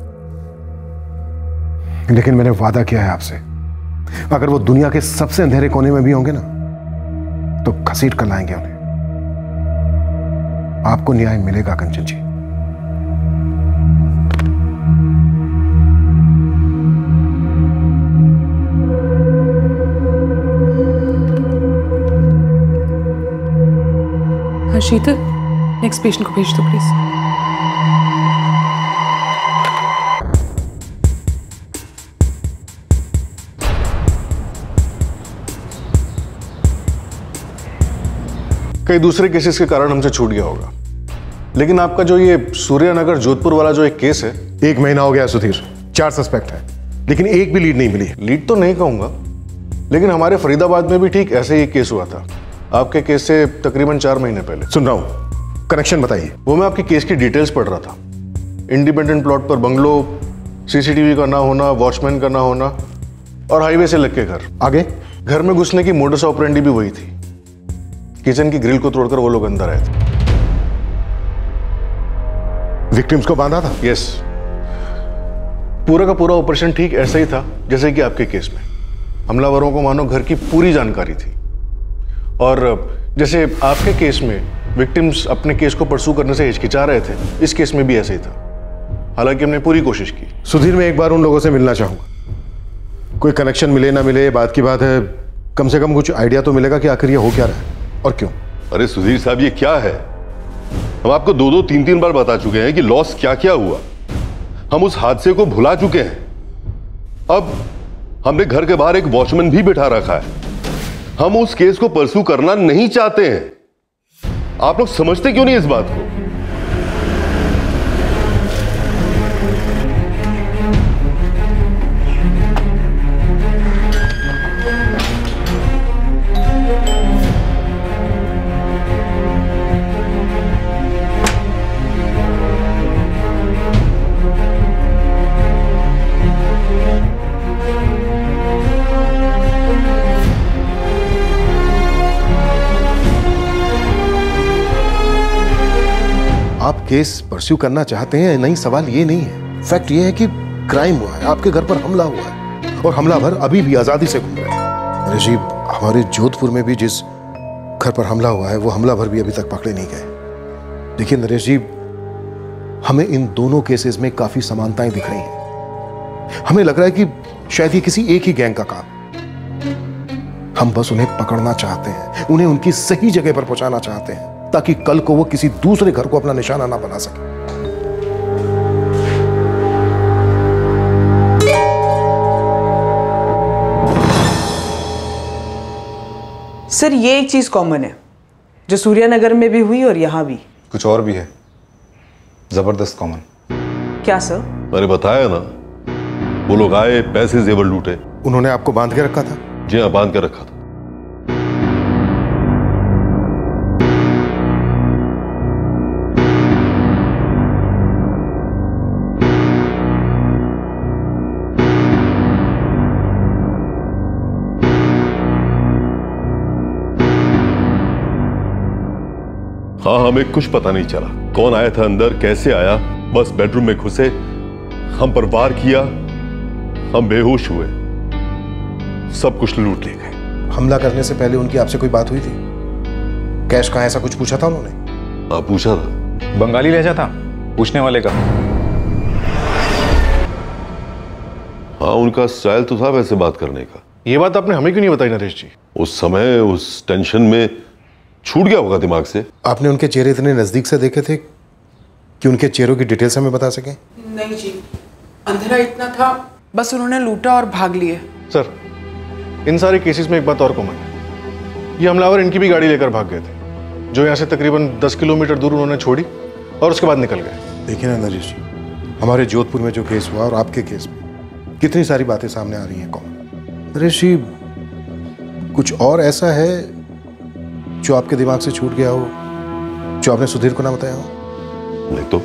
लेकिन मैंने वादा किया है आपसे, अगर वो दुनिया के सबसे अंधेरे कोने में भी होंगे ना, तो घसीट कर लाएंगे उन्हें। आपको न्याय मिलेगा कंचन जी। हाँ शीतल, नेक्स्ट पेशेंट को भेज दो प्लीज। कई दूसरे केसेस के कारण हमसे छूट गया होगा, लेकिन आपका जो ये सूर्यनगर जोधपुर वाला जो एक केस है, 1 महीना हो गया सुधीर, 4 सस्पेक्ट है, लेकिन एक भी लीड नहीं मिली। लीड तो नहीं कहूंगा, लेकिन हमारे फरीदाबाद में भी ठीक ऐसे ही केस हुआ था, आपके केस से तकरीबन 4 महीने पहले। सुन रहा हूं, कनेक्शन बताइए। वो मैं आपके केस की डिटेल्स पढ़ रहा था। इंडिपेंडेंट प्लॉट पर बंगलो, सीसीटीवी का ना होना, वॉचमैन का ना होना और हाईवे से लग के घर। आगे घर में घुसने की मोडस ऑपरेंडी भी वही थी। किचन की ग्रिल को तोड़कर वो लोग अंदर आए थे। विक्टिम्स को बांधा था? यस। पूरा का पूरा ऑपरेशन ठीक ऐसा ही था जैसे कि आपके केस में। हमलावरों को मानो घर की पूरी जानकारी थी, और जैसे आपके केस में विक्टिम्स अपने केस को परसू करने से हिचकिचा रहे थे, इस केस में भी ऐसे ही था। हालांकि हमने पूरी कोशिश की। सुधीर, मैं एक बार उन लोगों से मिलना चाहूंगा। कोई कनेक्शन मिले ना मिले बात की बात है, कम से कम कुछ आइडिया तो मिलेगा कि आखिर ये हो क्या रहा है और क्यों। अरे सुधीर साहब, ये क्या है? हम आपको 2-2, 3-3 बार बता चुके हैं कि लॉस क्या क्या हुआ। हम उस हादसे को भुला चुके हैं। अब हमने घर के बाहर एक वॉचमैन भी बिठा रखा है। हम उस केस को परसू करना नहीं चाहते हैं। आप लोग समझते क्यों नहीं इस बात को? आप केस परस्यू करना चाहते हैं नहीं, सवाल ये नहीं है। फैक्ट ये है कि क्राइम हुआ है, आपके घर पर हमला हुआ है और हमलावर अभी भी आजादी से घूम रहे हैं। नरेश जी, हमारे जोधपुर में भी जिस घर पर हमला हुआ है वो हमलावर भी अभी तक पकड़े नहीं गए। देखिए नरेश जी, हमें इन दोनों केसेस में काफी समानताएं दिख रही हैं। हमें लग रहा है कि शायद ये किसी एक ही गैंग का काम। हम बस उन्हें पकड़ना चाहते हैं, उन्हें उनकी सही जगह पर पहुंचाना चाहते हैं, ताकि कल को वो किसी दूसरे घर को अपना निशाना ना बना सके। सर, ये एक चीज कॉमन है जो सूर्यनगर में भी हुई और यहां भी। कुछ और भी है, जबरदस्त कॉमन। क्या सर? मैंने बताया ना, वो लोग आए, पैसे जेवर लूटे। उन्होंने आपको बांध के रखा था? जी हाँ, बांध के रखा था। हाँ, हमें कुछ पता नहीं चला कौन आया था अंदर, कैसे आया। बस बेडरूम में घुसे, हम पर वार किया, हम बेहोश हुए, सब कुछ लूट ले गए। हमला करने से पहले उनकी आपसे कोई बात हुई थी? कैश कहाँ, ऐसा कुछ पूछा था उन्होंने? हाँ, पूछा था। बंगाली लहजा था पूछने वाले का। हाँ, उनका स्टाइल तो था वैसे बात करने का। ये बात आपने हमें क्यों नहीं बताई नरेश जी? उस समय उस टेंशन में छूट गया होगा दिमाग से। आपने उनके चेहरे इतने नजदीक से देखे थे कि उनके चेहरों की डिटेल्स हमें बता सकें? नहीं जी, अंधेरा इतना था, बस उन्होंने लूटा और भाग लिए। सर, इन सारे केसेस में एक बात और कॉमन है। ये हमलावर इनकी भी गाड़ी लेकर भाग गए थे, जो यहाँ से तकरीबन 10 किलोमीटर दूर उन्होंने छोड़ी और उसके बाद निकल गए। देखिए ना नरेश जी, हमारे जोधपुर में जो केस हुआ और आपके केस में कितनी सारी बातें सामने आ रही हैं कॉमन। नरेश जी, कुछ और ऐसा है जो आपके दिमाग से छूट गया हो, जो आपने सुधीर को ना बताया हो? नहीं तो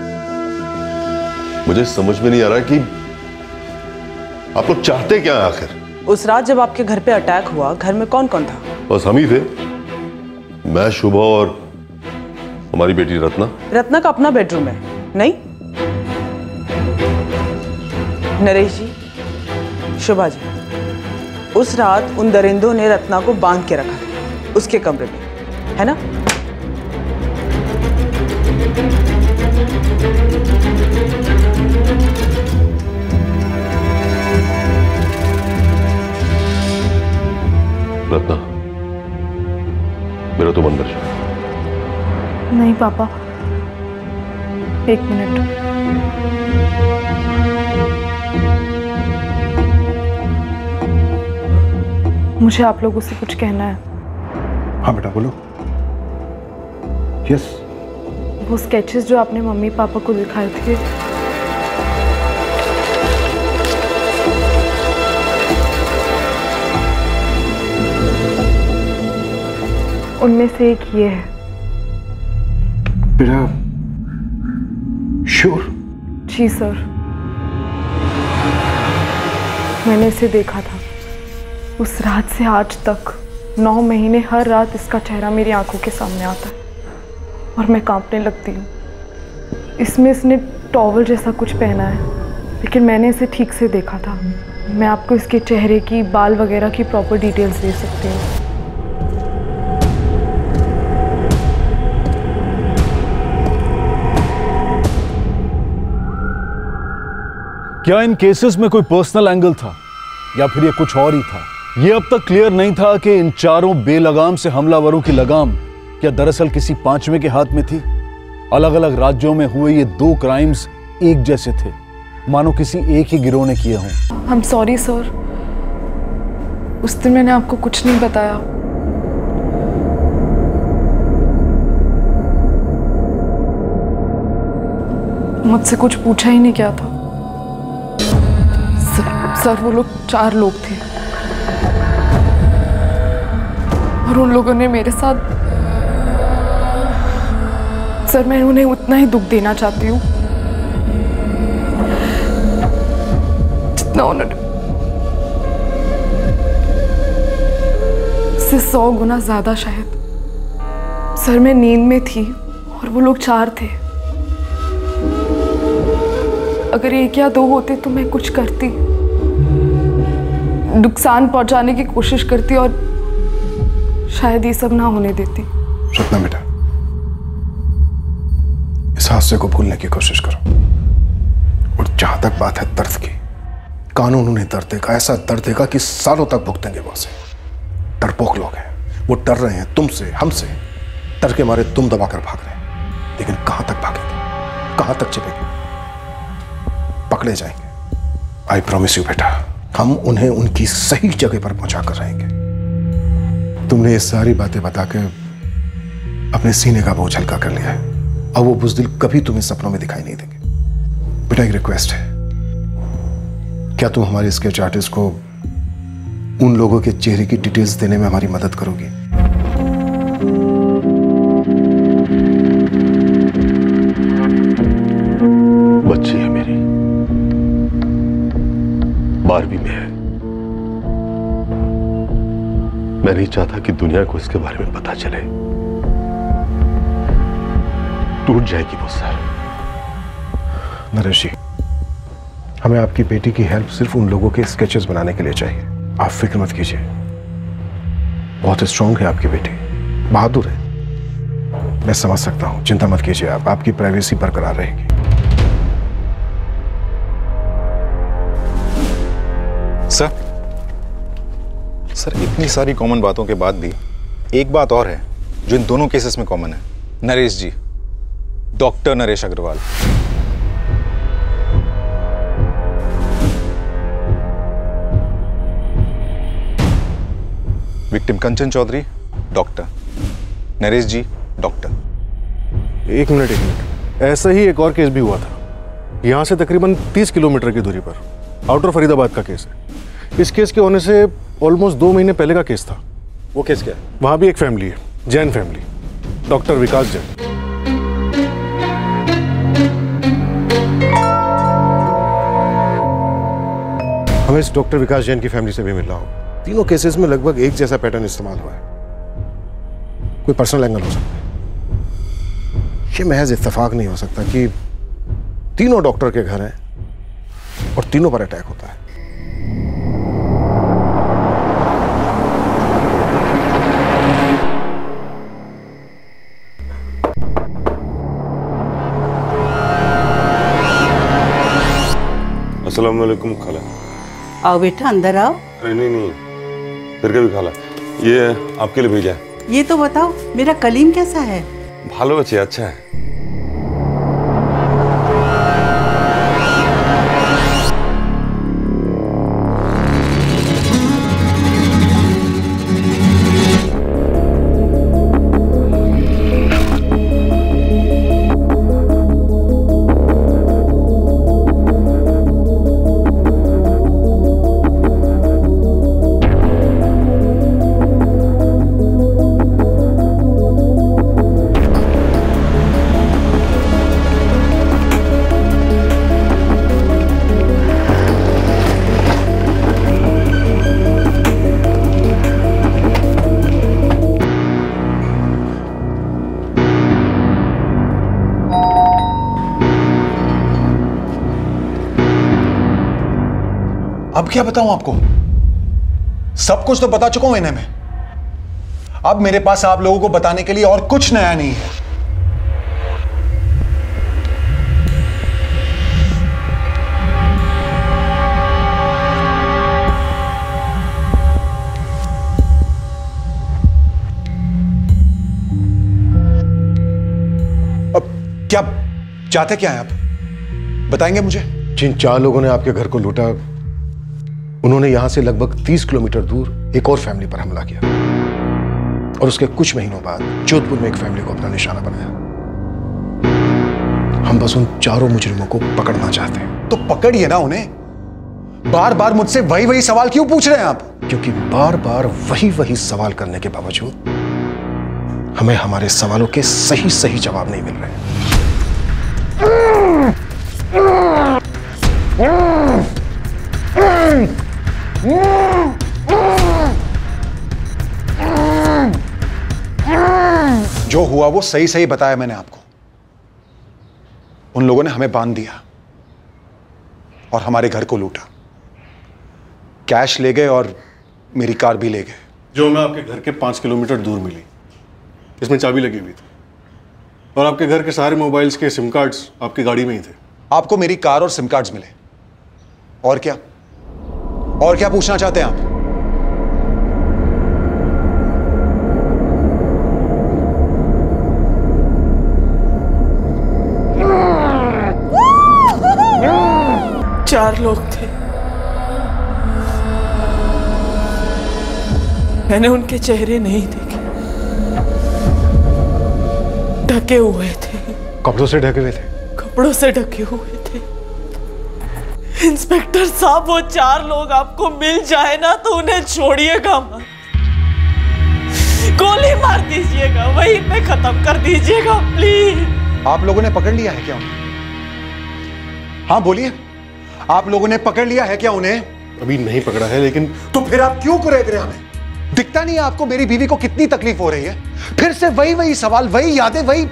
मुझे समझ में नहीं आ रहा कि आप लोग चाहते क्या हैं आखिर। उस रात जब आपके घर पे अटैक हुआ, घर में कौन कौन था? बस हम ही थे, मैं, शुभा और हमारी बेटी रत्ना। रत्ना का अपना बेडरूम है? नहीं नरेश जी, शुभा जी, उस रात उन दरिंदों ने रत्ना को बांध के रखा था। उसके कमरे में, है ना? रत्ना, मेरा तुम अंदर जाओ। नहीं पापा, एक मिनट। मुझे आप लोगों से कुछ कहना है। हाँ बेटा बोलो। यस। वो स्केचेस जो आपने मम्मी पापा को दिखाए थे, उनमें से एक ये है। बेटा श्योर? जी सर, मैंने इसे देखा था। उस रात से आज तक 9 महीने हर रात इसका चेहरा मेरी आंखों के सामने आता है और मैं कांपने लगती हूँ। इसमें इसने टॉवल जैसा कुछ पहना है, लेकिन मैंने इसे ठीक से देखा था। मैं आपको इसके चेहरे की, बाल वगैरह की प्रॉपर डिटेल्स दे सकती हूँ। क्या इन केसेस में कोई पर्सनल एंगल था या फिर ये कुछ और ही था? ये अब तक क्लियर नहीं था कि इन चारों बेलगाम से हमलावरों की लगाम क्या दरअसल किसी पांचवें के हाथ में थी। अलग अलग राज्यों में हुए ये 2 क्राइम्स एक जैसे थे, मानो किसी एक ही गिरोह ने किए हों। आई एम सॉरी सर, उस दिन मैंने आपको कुछ नहीं बताया। मुझसे कुछ पूछा ही नहीं क्या था। सर वो लोग 4 लोग थे और उन लोगों ने मेरे साथ, सर मैं उन्हें उतना ही दुख देना चाहती हूँ जितना उन्होंने, इससे 100 गुना ज्यादा शायद। सर मैं नींद में थी और वो लोग 4 थे। अगर 1 या 2 होते तो मैं कुछ करती, नुकसान पहुंचाने की कोशिश करती और शायद ये सब ना होने देती। रत्ना बेटा, इस हादसे को भूलने की कोशिश करो। और जहां तक बात है दर्द की, कानून उन्हें दर्द देगा, ऐसा दर्द देगा कि सालों तक भुगतेंगे वो से। डरपोक लोग हैं, वो डर रहे हैं तुमसे, हमसे। डर के मारे तुम दबाकर भाग रहे हैं, लेकिन कहां तक भागेंगे, कहां तक छिपेंगे? पकड़े जाएंगे। आई प्रॉमिस यू बेटा, हम उन्हें उनकी सही जगह पर पहुंचा कर रहेंगे। तुमने ये सारी बातें बताकर अपने सीने का बोझ हल्का कर लिया है। अब वो बुज़दिल कभी तुम्हें सपनों में दिखाई नहीं देंगे। बेटा एक रिक्वेस्ट है, क्या तुम हमारे स्केच आर्टिस्ट को उन लोगों के चेहरे की डिटेल्स देने में हमारी मदद करोगी? बच्ची है मेरी, 12वीं में है। मैं नहीं चाहता कि दुनिया को इसके बारे में पता चले। टूट जाएगी वो सर। नरेश जी, हमें आपकी बेटी की हेल्प सिर्फ उन लोगों के स्केचेस बनाने के लिए चाहिए। आप फिक्र मत कीजिए, बहुत स्ट्रांग है आपकी बेटी, बहादुर है। मैं समझ सकता हूं, चिंता मत कीजिए आप, आपकी प्राइवेसी बरकरार रहेगी। सर इतनी सारी कॉमन बातों के बाद भी एक बात और है जो इन दोनों केसेस में कॉमन है। Naresh ji, doctor Naresh Agarwal. Victim Kanchan Chaudhary, doctor. Naresh ji, doctor. एक मिनट। ऐसा ही एक और केस भी हुआ था, यहां से तकरीबन 30 किलोमीटर की दूरी पर, आउटर फरीदाबाद का केस है। इस केस के होने से ऑलमोस्ट 2 महीने पहले का केस था। वो केस क्या है? वहां भी एक फैमिली है, जैन फैमिली, डॉक्टर विकास जैन। हमें इस डॉक्टर विकास जैन की फैमिली से भी मिलना होगा। तीनों केसेस में लगभग एक जैसा पैटर्न इस्तेमाल हुआ है। कोई पर्सनल एंगल हो सकता है। ये महज इत्तेफाक नहीं हो सकता कि तीनों डॉक्टर के घर हैं और तीनों पर अटैक होता है। अस्सलाम वालेकुम खाला। आओ बेटा अंदर आओ। अरे नहीं, फिर कभी खाला, ये आपके लिए भेजा है। ये तो बताओ मेरा कलीम कैसा है? भालो अच्छे, अच्छा है। अब क्या बताऊं आपको? सब कुछ तो बता चुका हूं इन्हें मैं। अब मेरे पास आप लोगों को बताने के लिए और कुछ नया नहीं है। अब क्या चाहते क्या हैं आप? बताएंगे मुझे? जिन 4 लोगों ने आपके घर को लूटा, उन्होंने यहां से लगभग 30 किलोमीटर दूर एक और फैमिली पर हमला किया और उसके कुछ महीनों बाद जोधपुर में एक फैमिली को अपना निशाना बनाया। हम बस उन 4 मुजरिमों को पकड़ना चाहते हैं। तो पकड़िए ना उन्हें। बार बार मुझसे वही सवाल क्यों पूछ रहे हैं आप? क्योंकि बार बार वही सवाल करने के बावजूद हमें हमारे सवालों के सही जवाब नहीं मिल रहे। जो हुआ वो सही बताया मैंने आपको। उन लोगों ने हमें बांध दिया और हमारे घर को लूटा। कैश ले गए और मेरी कार भी ले गए, जो हमें आपके घर के 5 किलोमीटर दूर मिली। इसमें चाबी लगी हुई थी और आपके घर के सारे मोबाइल्स के सिम कार्ड्स आपकी गाड़ी में ही थे। आपको मेरी कार और सिम कार्ड्स मिले। और क्या पूछना चाहते हैं आप? चार लोग थे। मैंने उनके चेहरे नहीं देखे। ढके हुए थे। कपड़ों से ढके हुए थे? कपड़ों से ढके हुए थे। इंस्पेक्टर साहब, वो 4 लोग आपको मिल जाए ना तो उन्हें छोड़िएगा मत। गोली मार दीजिएगा, वहीं पे खत्म कर दीजिएगा प्लीज। आप लोगों ने पकड़ लिया है क्या उन्हें? हाँ बोलिए, आप लोगों ने पकड़ लिया है क्या उन्हें? अभी नहीं पकड़ा है, लेकिन तो फिर आप क्यों कुरेद रहे हमें? दिखता नहीं है आपको मेरी बीवी को कितनी तकलीफ हो रही है? फिर से वही सवाल, वही यादें, वही।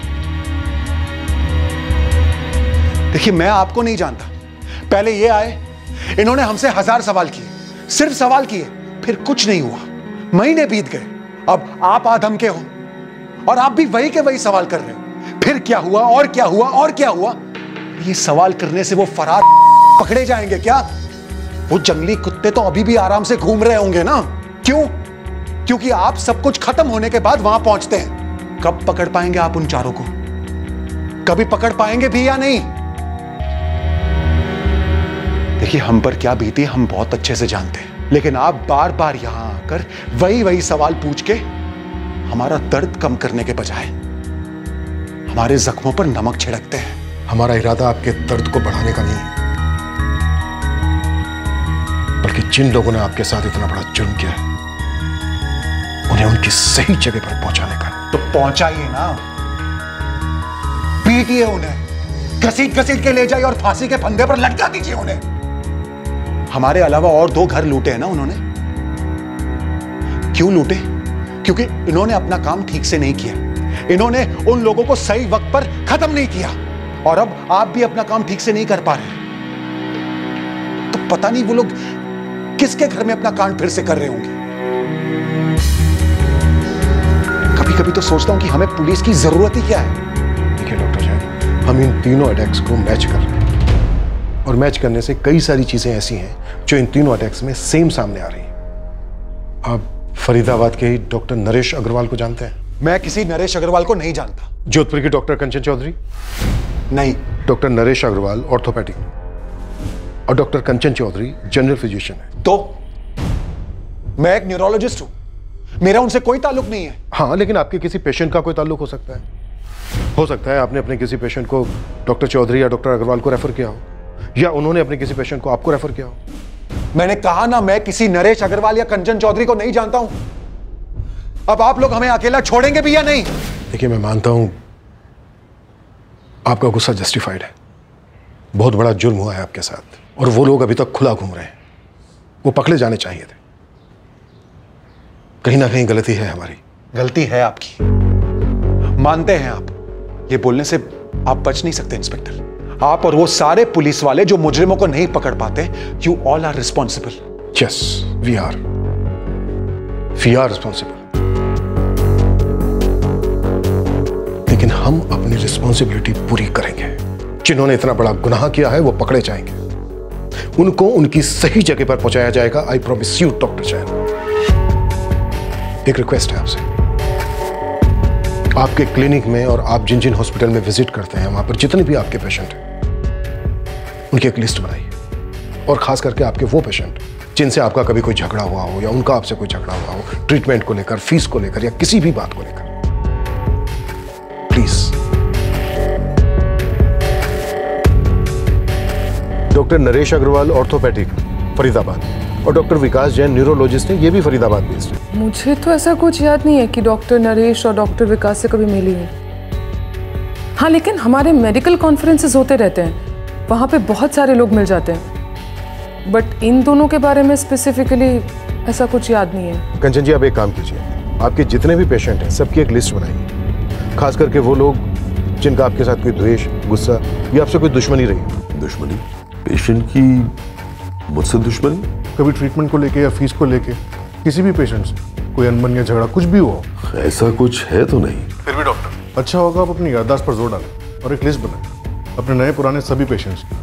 देखिए, मैं आपको नहीं जानता। पहले ये आए, इन्होंने हमसे 1000 सवाल किए, सिर्फ सवाल किए, फिर कुछ नहीं हुआ। महीने बीत गए, अब आप आधम के हो और आप भी वही के वही सवाल कर रहे हो। फिर क्या हुआ और क्या हुआ और क्या हुआ? ये सवाल करने से वो फरार पकड़े जाएंगे क्या? वो जंगली कुत्ते तो अभी भी आराम से घूम रहे होंगे ना? क्यों? क्योंकि आप सब कुछ खत्म होने के बाद वहां पहुंचते हैं। कब पकड़ पाएंगे आप उन 4 को? कभी पकड़ पाएंगे भी या नहीं? देखिए, हम पर क्या बीती हम बहुत अच्छे से जानते हैं, लेकिन आप बार बार यहां आकर वही सवाल पूछ के हमारा दर्द कम करने के बजाय हमारे जख्मों पर नमक छिड़कते हैं। हमारा इरादा आपके दर्द को बढ़ाने का नहीं है, बल्कि जिन लोगों ने आपके साथ इतना बड़ा जुर्म किया है उन्हें उनकी सही जगह पर पहुंचाने का। तो पहुंचाइए ना, पीटिए उन्हें, घसीट के ले जाइए और फांसी के फंदे पर लटका दीजिए उन्हें। हमारे अलावा और 2 घर लूटे हैं ना उन्होंने। क्यों लूटे? क्योंकि इन्होंने अपना काम ठीक से नहीं किया। इन्होंने उन लोगों को सही वक्त पर खत्म नहीं किया और अब आप भी अपना काम ठीक से नहीं कर पा रहे। तो पता नहीं वो लोग किसके घर में अपना कांड फिर से कर रहे होंगे। कभी कभी तो सोचता हूं कि हमें पुलिस की जरूरत ही क्या है। देखिए डॉक्टर साहब, हम इन तीनों अटैक्स को मैच कर रहे हैं और मैच करने से कई सारी चीजें ऐसी हैं जो इन तीनों अटैक्स में सेम सामने आ रही हैं। आप फरीदाबाद के ही डॉक्टर नरेश अग्रवाल को जानते हैं? मैं किसी नरेश अग्रवाल को नहीं जानता। जोधपुर की डॉक्टर कंचन चौधरी? नहीं। डॉक्टर नरेश अग्रवाल ऑर्थोपेडिक और doctor Kanchan Chaudhary general physician है। तो मैं एक न्यूरोलॉजिस्ट हूं, मेरा उनसे कोई ताल्लुक नहीं है। हाँ, लेकिन आपके किसी पेशेंट का कोई ताल्लुक हो सकता है। हो सकता है आपने अपने किसी पेशेंट को डॉक्टर चौधरी या डॉक्टर अग्रवाल को रेफर किया हो, या उन्होंने अपने किसी पेशेंट को आपको रेफर किया हो। मैंने कहा ना, मैं किसी नरेश अग्रवाल या कंचन चौधरी को नहीं जानता हूं। अब आप लोग हमें अकेला छोड़ेंगे भी या नहीं? देखिए, मैं मानता हूं आपका गुस्सा जस्टिफाइड है। बहुत बड़ा जुर्म हुआ है आपके साथ और वो लोग अभी तक खुला घूम रहे हैं। वो पकड़े जाने चाहिए थे। कहीं ना कहीं गलती है हमारी। गलती है आपकी, मानते हैं आप। ये बोलने से आप बच नहीं सकते इंस्पेक्टर। आप और वो सारे पुलिस वाले जो मुजरिमों को नहीं पकड़ पाते, you all are responsible. Yes, we are responsible. लेकिन हम अपनी रिस्पॉन्सिबिलिटी पूरी करेंगे। जिन्होंने इतना बड़ा गुनाह किया है वो पकड़े जाएंगे, उनको उनकी सही जगह पर पहुंचाया जाएगा। I promise you doctor Jain. एक रिक्वेस्ट है आपसे, आपके क्लिनिक में और आप जिन जिन हॉस्पिटल में विजिट करते हैं वहां पर जितने भी आपके पेशेंट हैं उनकी एक लिस्ट बनाइए, और खास करके आपके वो पेशेंट जिनसे आपका कभी कोई झगड़ा हुआ हो या उनका आपसे कोई झगड़ा हुआ हो, ट्रीटमेंट को लेकर, फीस को लेकर या किसी भी बात को लेकर। Please. Doctor Naresh Agarwal orthopaedic Faridabad और डॉक्टर विकास जैन न्यूरोलॉजिस्ट हैं, ये भी फरीदाबाद बेस्ड है। मुझे तो ऐसा कुछ याद नहीं है कि डॉक्टर नरेश और डॉक्टर विकास से कभी मिली हूँ। हाँ, लेकिन हमारे मेडिकल कॉन्फ्रेंसेस होते रहते हैं, वहाँ पे बहुत सारे लोग मिल जाते हैं, बट इन दोनों के बारे में स्पेसिफिकली ऐसा कुछ याद नहीं है। कंचन जी, आप एक काम कीजिए, आपके जितने भी पेशेंट हैं सबकी एक लिस्ट बनाइए, खास करके वो लोग जिनका आपके साथ कोई द्वेष, गुस्सा या आपसे कोई दुश्मनी रही। दुश्मनी? पेशेंट की मुझसे दुश्मनी? कभी ट्रीटमेंट को लेके या फीस को लेके किसी भी पेशेंट से कोई अनबन या झगड़ा कुछ भी हो? ऐसा कुछ है तो नहीं। फिर भी डॉक्टर, अच्छा होगा आप अपनी याददाश्त पर जोर डालें और एक लिस्ट बनाएं अपने नए पुराने सभी पेशेंट्स की।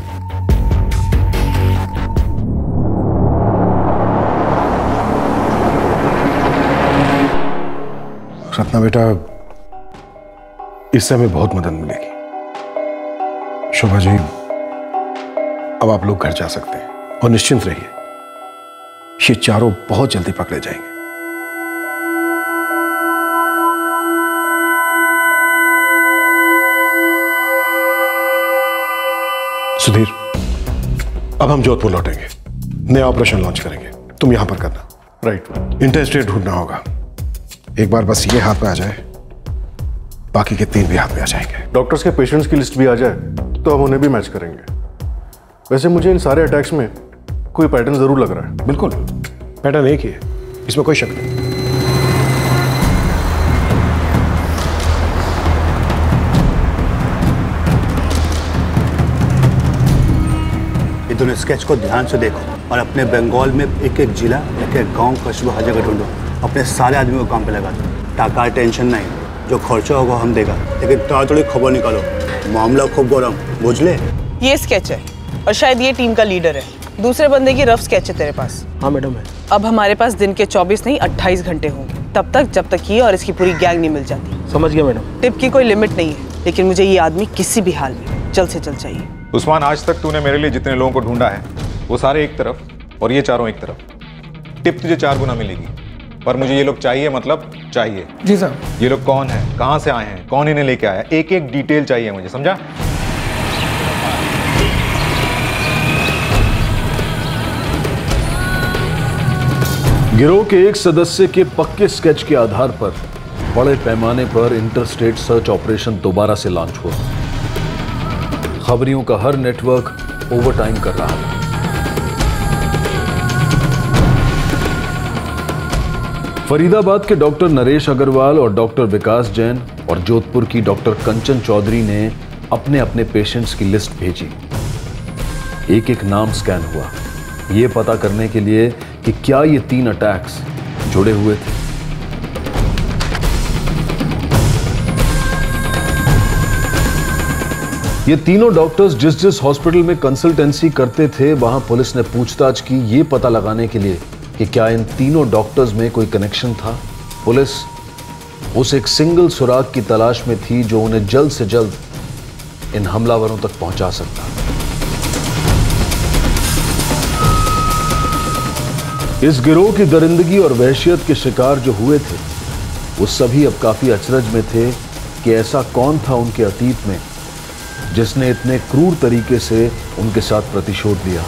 रत्ना बेटा, इससे हमें बहुत मदद मिलेगी। शोभा जी, अब आप लोग घर जा सकते हैं और निश्चिंत रहिए, ये चारों बहुत जल्दी पकड़े जाएंगे। सुधीर, अब हम जोधपुर लौटेंगे, नया ऑपरेशन लॉन्च करेंगे। तुम यहां पर करना। राइट। इंटेस्टेड ढूंढना होगा। एक बार बस ये हाथ में आ जाए, बाकी के 3 भी हाथ में आ जाएंगे। डॉक्टर्स के पेशेंट्स की लिस्ट भी आ जाए तो हम उन्हें भी मैच करेंगे। वैसे मुझे इन सारे अटैक्स में कोई पैटर्न जरूर लग रहा है। बिल्कुल, पैटर्न एक ही है, इसमें कोई शक नहीं। ये दोनों स्केच को ध्यान से देखो और अपने बंगाल में एक एक जिला, एक एक गांव, कस्बा, हर जगह ढूंढो। अपने सारे आदमी को काम पे लगा दो। टाका टेंशन नहीं, जो खर्चा होगा हम देगा, लेकिन ताड़ाताड़ी खबर निकालो, मामला खूब गरम, बुझ ले। ये स्केच है और शायद ये टीम का लीडर है। दूसरे बंदे की रफ स्केच है तेरे पास? हाँ मैडम है। अब हमारे पास दिन के 24 नहीं 28 घंटे होंगे, तब तक जब तक ये और इसकी पूरी गैंग नहीं मिल जाती। समझ गया मैडम। टिप की कोई लिमिट नहीं है, लेकिन मुझे ये आदमी किसी भी हाल में जल्द से जल्द चाहिए। उस्मान, आज तक तूने मेरे लिए जितने लोगों को ढूंढा है वो सारे एक तरफ और ये चारों एक तरफ। टिप तुझे 4 गुना मिलेगी, पर मुझे ये लोग चाहिए, मतलब चाहिए। जी साहब। ये लोग कौन है, कहां से आए हैं, कौन इन्हें लेके आया, एक एक डिटेल चाहिए मुझे, समझा? गिरोह के एक सदस्य के पक्के स्केच के आधार पर बड़े पैमाने पर इंटरस्टेट सर्च ऑपरेशन दोबारा से लॉन्च हुआ। खबरियों का हर नेटवर्क ओवरटाइम कर रहा था। फरीदाबाद के डॉक्टर नरेश अग्रवाल और डॉक्टर विकास जैन और जोधपुर की डॉक्टर कंचन चौधरी ने अपने अपने पेशेंट्स की लिस्ट भेजी। एक एक नाम स्कैन हुआ, यह पता करने के लिए कि क्या ये 3 अटैक्स जुड़े हुए थे। ये तीनों डॉक्टर्स जिस जिस हॉस्पिटल में कंसल्टेंसी करते थे वहां पुलिस ने पूछताछ की ये पता लगाने के लिए कि क्या इन तीनों डॉक्टर्स में कोई कनेक्शन था। पुलिस उस एक सिंगल सुराग की तलाश में थी जो उन्हें जल्द से जल्द इन हमलावरों तक पहुंचा सकता। इस गिरोह की दरिंदगी और वहशियत के शिकार जो हुए थे वो सभी अब काफी अचरज में थे कि ऐसा कौन था उनके अतीत में जिसने इतने क्रूर तरीके से उनके साथ प्रतिशोध लिया।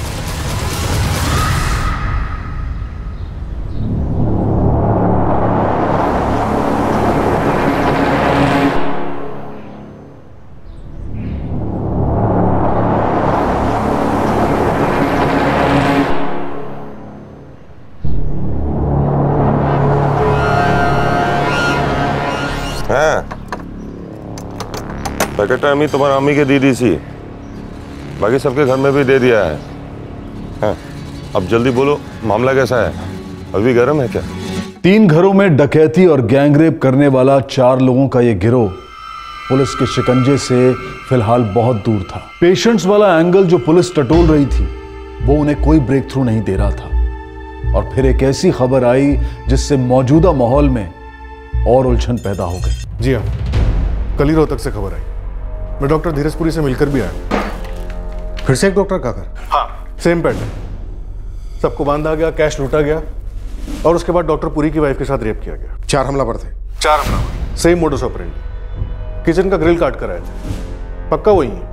पैकेट अम्मी तुम्हारा अम्मी के दीदी सी, बाकी सबके घर में भी दे दिया है। हाँ, अब जल्दी बोलो मामला कैसा है, अभी गर्म है क्या? 3 घरों में डकैती और गैंगरेप करने वाला 4 लोगों का यह गिरोह पुलिस के शिकंजे से फिलहाल बहुत दूर था। पेशेंट्स वाला एंगल जो पुलिस टटोल रही थी वो उन्हें कोई ब्रेक थ्रू नहीं दे रहा था। और फिर एक ऐसी खबर आई जिससे मौजूदा माहौल में और उलझन पैदा हो गई। जी हाँ, कल ही रोहतक से खबर आई। मैं डॉक्टर धीरजपुरी से मिलकर भी आया। फिर से एक डॉक्टर का घर? हाँ, सेम पैटर्न। सबको बांधा गया, कैश लूटा गया और उसके बाद डॉक्टर पुरी की वाइफ के साथ रेप किया गया। 4 हमलावर थे। 4 हमलावर, सेम मोडस ऑपरेंडी। किचन का ग्रिल काट कर आए थे, पक्का वही है।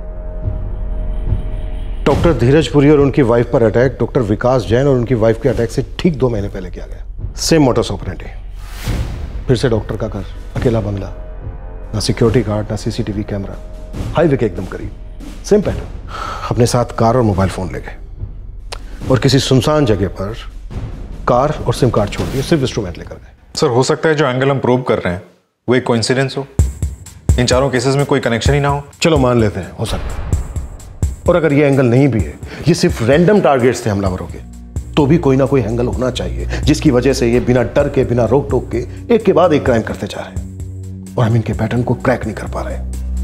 डॉक्टर धीरजपुरी और उनकी वाइफ पर अटैक डॉक्टर विकास जैन और उनकी वाइफ के अटैक से ठीक 2 महीने पहले किया गया। Same modus operandi. फिर से डॉक्टर का घर, अकेला बंगला, ना सिक्योरिटी गार्ड ना सीसीटीवी कैमरा, हाईवे के एकदम करीब, सेम पैटर्न। अपने साथ कार और मोबाइल फोन ले गए और किसी सुनसान जगह पर कार और सिम कार्ड छोड़ दिए, सिर्फ इंस्ट्रूमेंट लेकर गए। सर, हो सकता है जो एंगल हम प्रूव कर रहे हैं वो एक कोइंसिडेंस हो, इन चारों केसेस में कोई कनेक्शन ही ना हो। चलो मान लेते हैं, हो सकता है। और अगर ये एंगल नहीं भी है, ये सिर्फ रैंडम टारगेट्स थे हमलावरों के, तो भी कोई ना कोई एंगल होना चाहिए जिसकी वजह से ये बिना डर के, बिना रोक टोक के एक के बाद एक क्राइम करते जा रहे हैं और हम इनके पैटर्न को क्रैक नहीं कर पा रहे।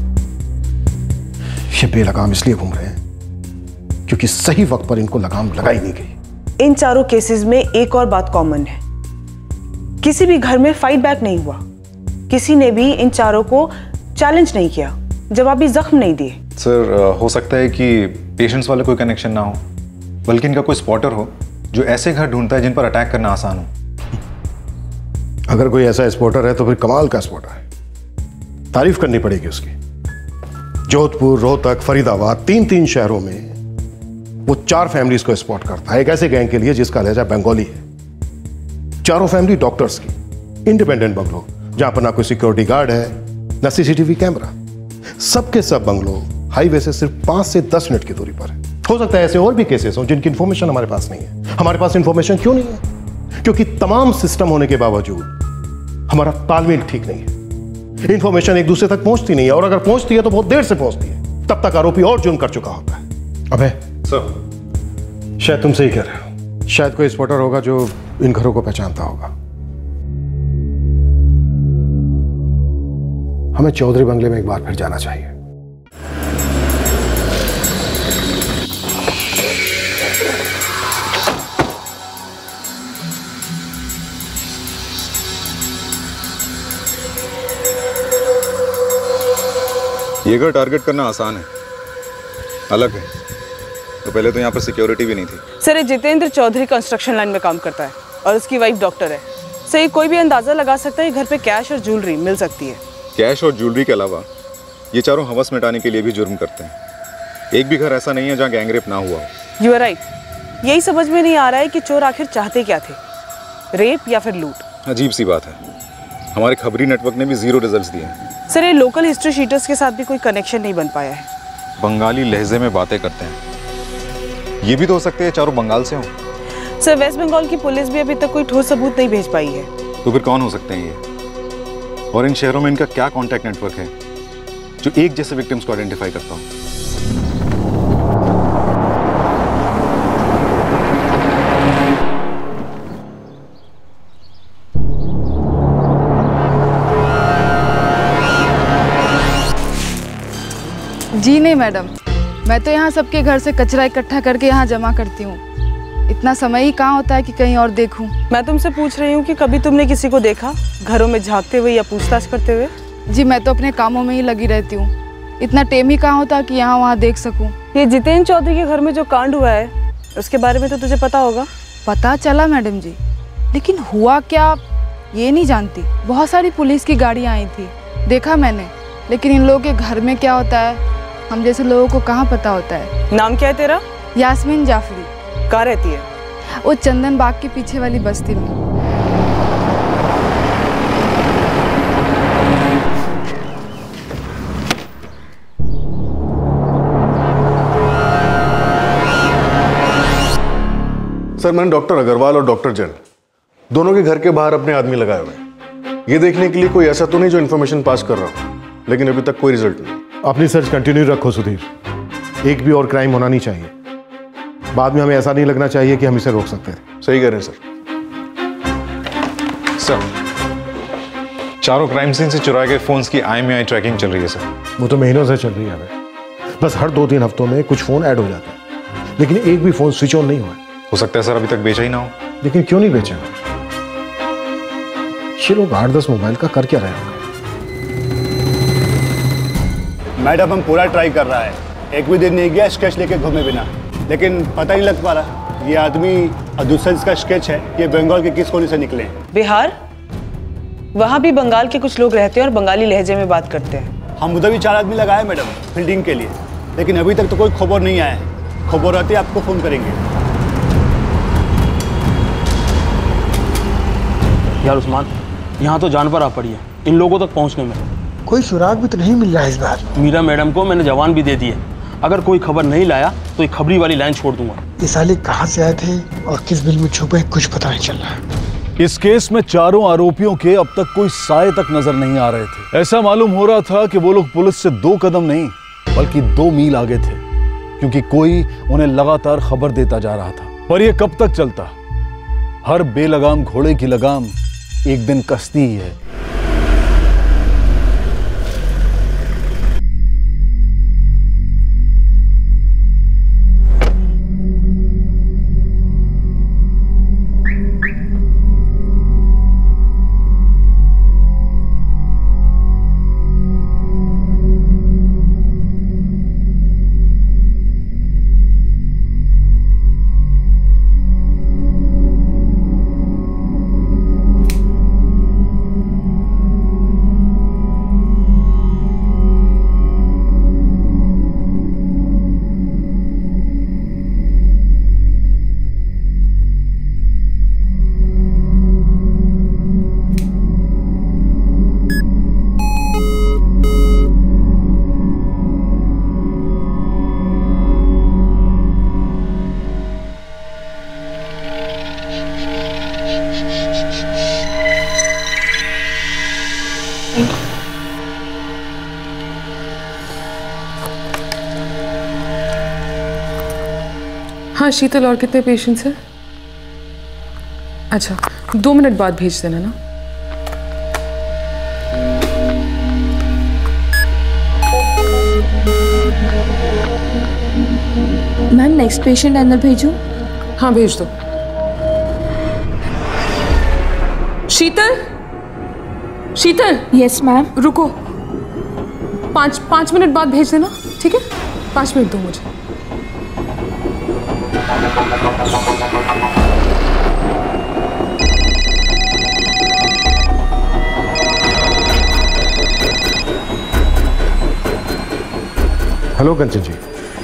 ये बेलगाम इसलिए घूम रहे हैं क्योंकि सही वक्त पर इनको लगाम लगाई नहीं गई। इन चारों केसेस में एक और बात कॉमन है, किसी भी घर में फाइट बैक नहीं हुआ, किसी ने भी इन चारों को चैलेंज नहीं किया, जवाबी जख्म नहीं दिए। सर, हो सकता है कि पेशेंट्स वाले कोई कनेक्शन ना हो, बल्कि इनका कोई स्पॉटर हो जो ऐसे घर ढूंढता है जिन पर अटैक करना आसान हो। अगर कोई ऐसा स्पॉटर है तो फिर कमाल का स्पॉटर है, तारीफ करनी पड़ेगी उसकी। जोधपुर, रोहतक, फरीदाबाद, 3 शहरों में वो 4 फैमिलीज को स्पॉट करता है, एक ऐसे गैंग के लिए जिसका लहजा बंगाली है। 4 फैमिली डॉक्टर्स की, इंडिपेंडेंट बंगलो जहां पर ना कोई सिक्योरिटी गार्ड है ना सीसीटीवी कैमरा, सबके सब बंगलो हाईवे से सिर्फ 5 से 10 मिनट की दूरी पर है। हो सकता है ऐसे और भी केसेस हों जिनकी इंफॉर्मेशन हमारे पास नहीं है। हमारे पास इंफॉर्मेशन क्यों नहीं है? क्योंकि तमाम सिस्टम होने के बावजूद हमारा तालमेल ठीक नहीं है। इंफॉर्मेशन एक दूसरे तक पहुंचती नहीं है और अगर पहुंचती है तो बहुत देर से पहुंचती है, तब तक आरोपी और जुर्म कर चुका होता है। अबे सर, शायद तुम सही कह रहे हो, शायद कोई स्पॉटर होगा जो इन घरों को पहचानता होगा। हमें चौधरी बंगले में एक बार फिर जाना चाहिए। ये घर टारगेट करना आसान है, अलग है तो पहले तो यहाँ पर सिक्योरिटी भी नहीं थी। सर, ये जितेंद्र चौधरी कंस्ट्रक्शन लाइन में काम करता है और उसकी वाइफ डॉक्टर है। सर, कोई भी अंदाजा लगा सकता है घर पे कैश और ज्वेलरी मिल सकती है। कैश और ज्वेलरी के अलावा ये चारों हवस मिटाने के लिए भी जुर्म करते हैं। एक भी घर ऐसा नहीं है जहाँ गैंगरेप ना हुआ हो। You are right. यही समझ में नहीं आ रहा है कि चोर आखिर चाहते क्या थे, रेप या फिर लूट। अजीब सी बात है, हमारे खबरी नेटवर्क ने भी 0 रिजल्ट्स दिए हैं। सर, ये लोकल हिस्ट्री शीटर्स के साथ भी कोई कनेक्शन नहीं बन पाया है। बंगाली लहजे में बातें करते हैं, ये भी तो हो सकते हैं चारों बंगाल से हों। सर, वेस्ट बंगाल की पुलिस भी अभी तक कोई ठोस सबूत नहीं भेज पाई है। तो फिर कौन हो सकते हैं ये? और इन शहरों में इनका क्या कॉन्टैक्ट नेटवर्क है जो एक जैसे विक्टिम्स को आइडेंटिफाई करता हो? जी नहीं मैडम, मैं तो यहाँ सबके घर से कचरा इकट्ठा करके यहाँ जमा करती हूँ। इतना समय ही कहाँ होता है कि कहीं और देखूँ। मैं तुमसे पूछ रही हूँ कि कभी तुमने किसी को देखा घरों में झांकते हुए या पूछताछ करते हुए? जी मैं तो अपने कामों में ही लगी रहती हूँ, इतना टेम ही कहाँ होता कि यहाँ वहाँ देख सकूँ। ये जितेंद्र चौधरी के घर में जो कांड हुआ है उसके बारे में तो तुझे पता होगा? पता चला मैडम जी, लेकिन हुआ क्या ये नहीं जानती। बहुत सारी पुलिस की गाड़ियाँ आई थी, देखा मैंने, लेकिन इन लोगों के घर में क्या होता है हम जैसे लोगों को कहाँ पता होता है। नाम क्या है तेरा? यास्मीन जाफरी। कहाँ रहती है? वो चंदन बाग के पीछे वाली बस्ती में। सर मैंने डॉक्टर अग्रवाल और डॉक्टर जैन दोनों के घर के बाहर अपने आदमी लगाए हुए हैं, ये देखने के लिए कोई ऐसा तो नहीं जो इन्फॉर्मेशन पास कर रहा हूं, लेकिन अभी तक कोई रिजल्ट नहीं। अपनी सर्च कंटिन्यू रखो सुधीर, एक भी और क्राइम होना नहीं चाहिए। बाद में हमें ऐसा नहीं लगना चाहिए कि हम इसे रोक सकते थे। सही कह रहे हैं सर, चारों क्राइम सीन से चुराए गए फोन्स की IMEI ट्रैकिंग चल रही है सर। वो तो महीनों से चल रही है हमें, बस हर 2-3 हफ्तों में कुछ फोन ऐड हो जाते हैं, लेकिन एक भी फोन स्विच ऑन नहीं हुआ। हो सकता है सर अभी तक बेचा ही ना हो। लेकिन क्यों नहीं बेचा? ये लोग 8-10 मोबाइल का कर क्या रहे होंगे? मैडम हम पूरा ट्राई कर रहा है, एक भी दिन नहीं गया स्केच लेके घूमे बिना, लेकिन पता नहीं लग पा रहा ये आदमी और दूसरा जिसका स्केच है ये बंगाल के किस कोने से निकले हैं। बिहार? वहाँ भी बंगाल के कुछ लोग रहते हैं और बंगाली लहजे में बात करते हैं। हम उधर भी 4 आदमी लगाए मैडम फील्डिंग के लिए, लेकिन अभी तक तो कोई खबर नहीं आया है। खबर आती है आपको फोन करेंगे। यार उस्मान, यहाँ तो जान पर आ पड़ी है इन लोगों तक पहुँचने में। कोई सुराग भी तो नहीं मिल रहा है इस बार। मीरा मैडम को मैंने जवान भी दे दी है, अगर कोई खबर नहीं लाया तो एक खबरी वाली लाइन छोड़ दूंगा। ये साले कहाँ से आए थे और किस बिल में छुपे कुछ पता नहीं चल रहा है। इस केस में चारों आरोपियों के अब तक कोई साए तक नजर नहीं आ रहे थे। ऐसा मालूम हो रहा था कि वो लोग पुलिस से 2 कदम नहीं बल्कि 2 मील आगे थे, क्योंकि कोई उन्हें लगातार खबर देता जा रहा था। पर यह कब तक चलता? हर बेलगाम घोड़े की लगाम एक दिन कसती ही है। हाँ शीतल, और कितने पेशेंट्स हैं? अच्छा 2 मिनट बाद भेज देना ना। मैम नेक्स्ट पेशेंट अंदर भेजूं? हाँ भेज दो। शीतल, शीतल। Yes ma'am. रुको, 5 मिनट बाद भेज देना, ठीक है? 5 मिनट दो मुझे। हेलो कंचन जी।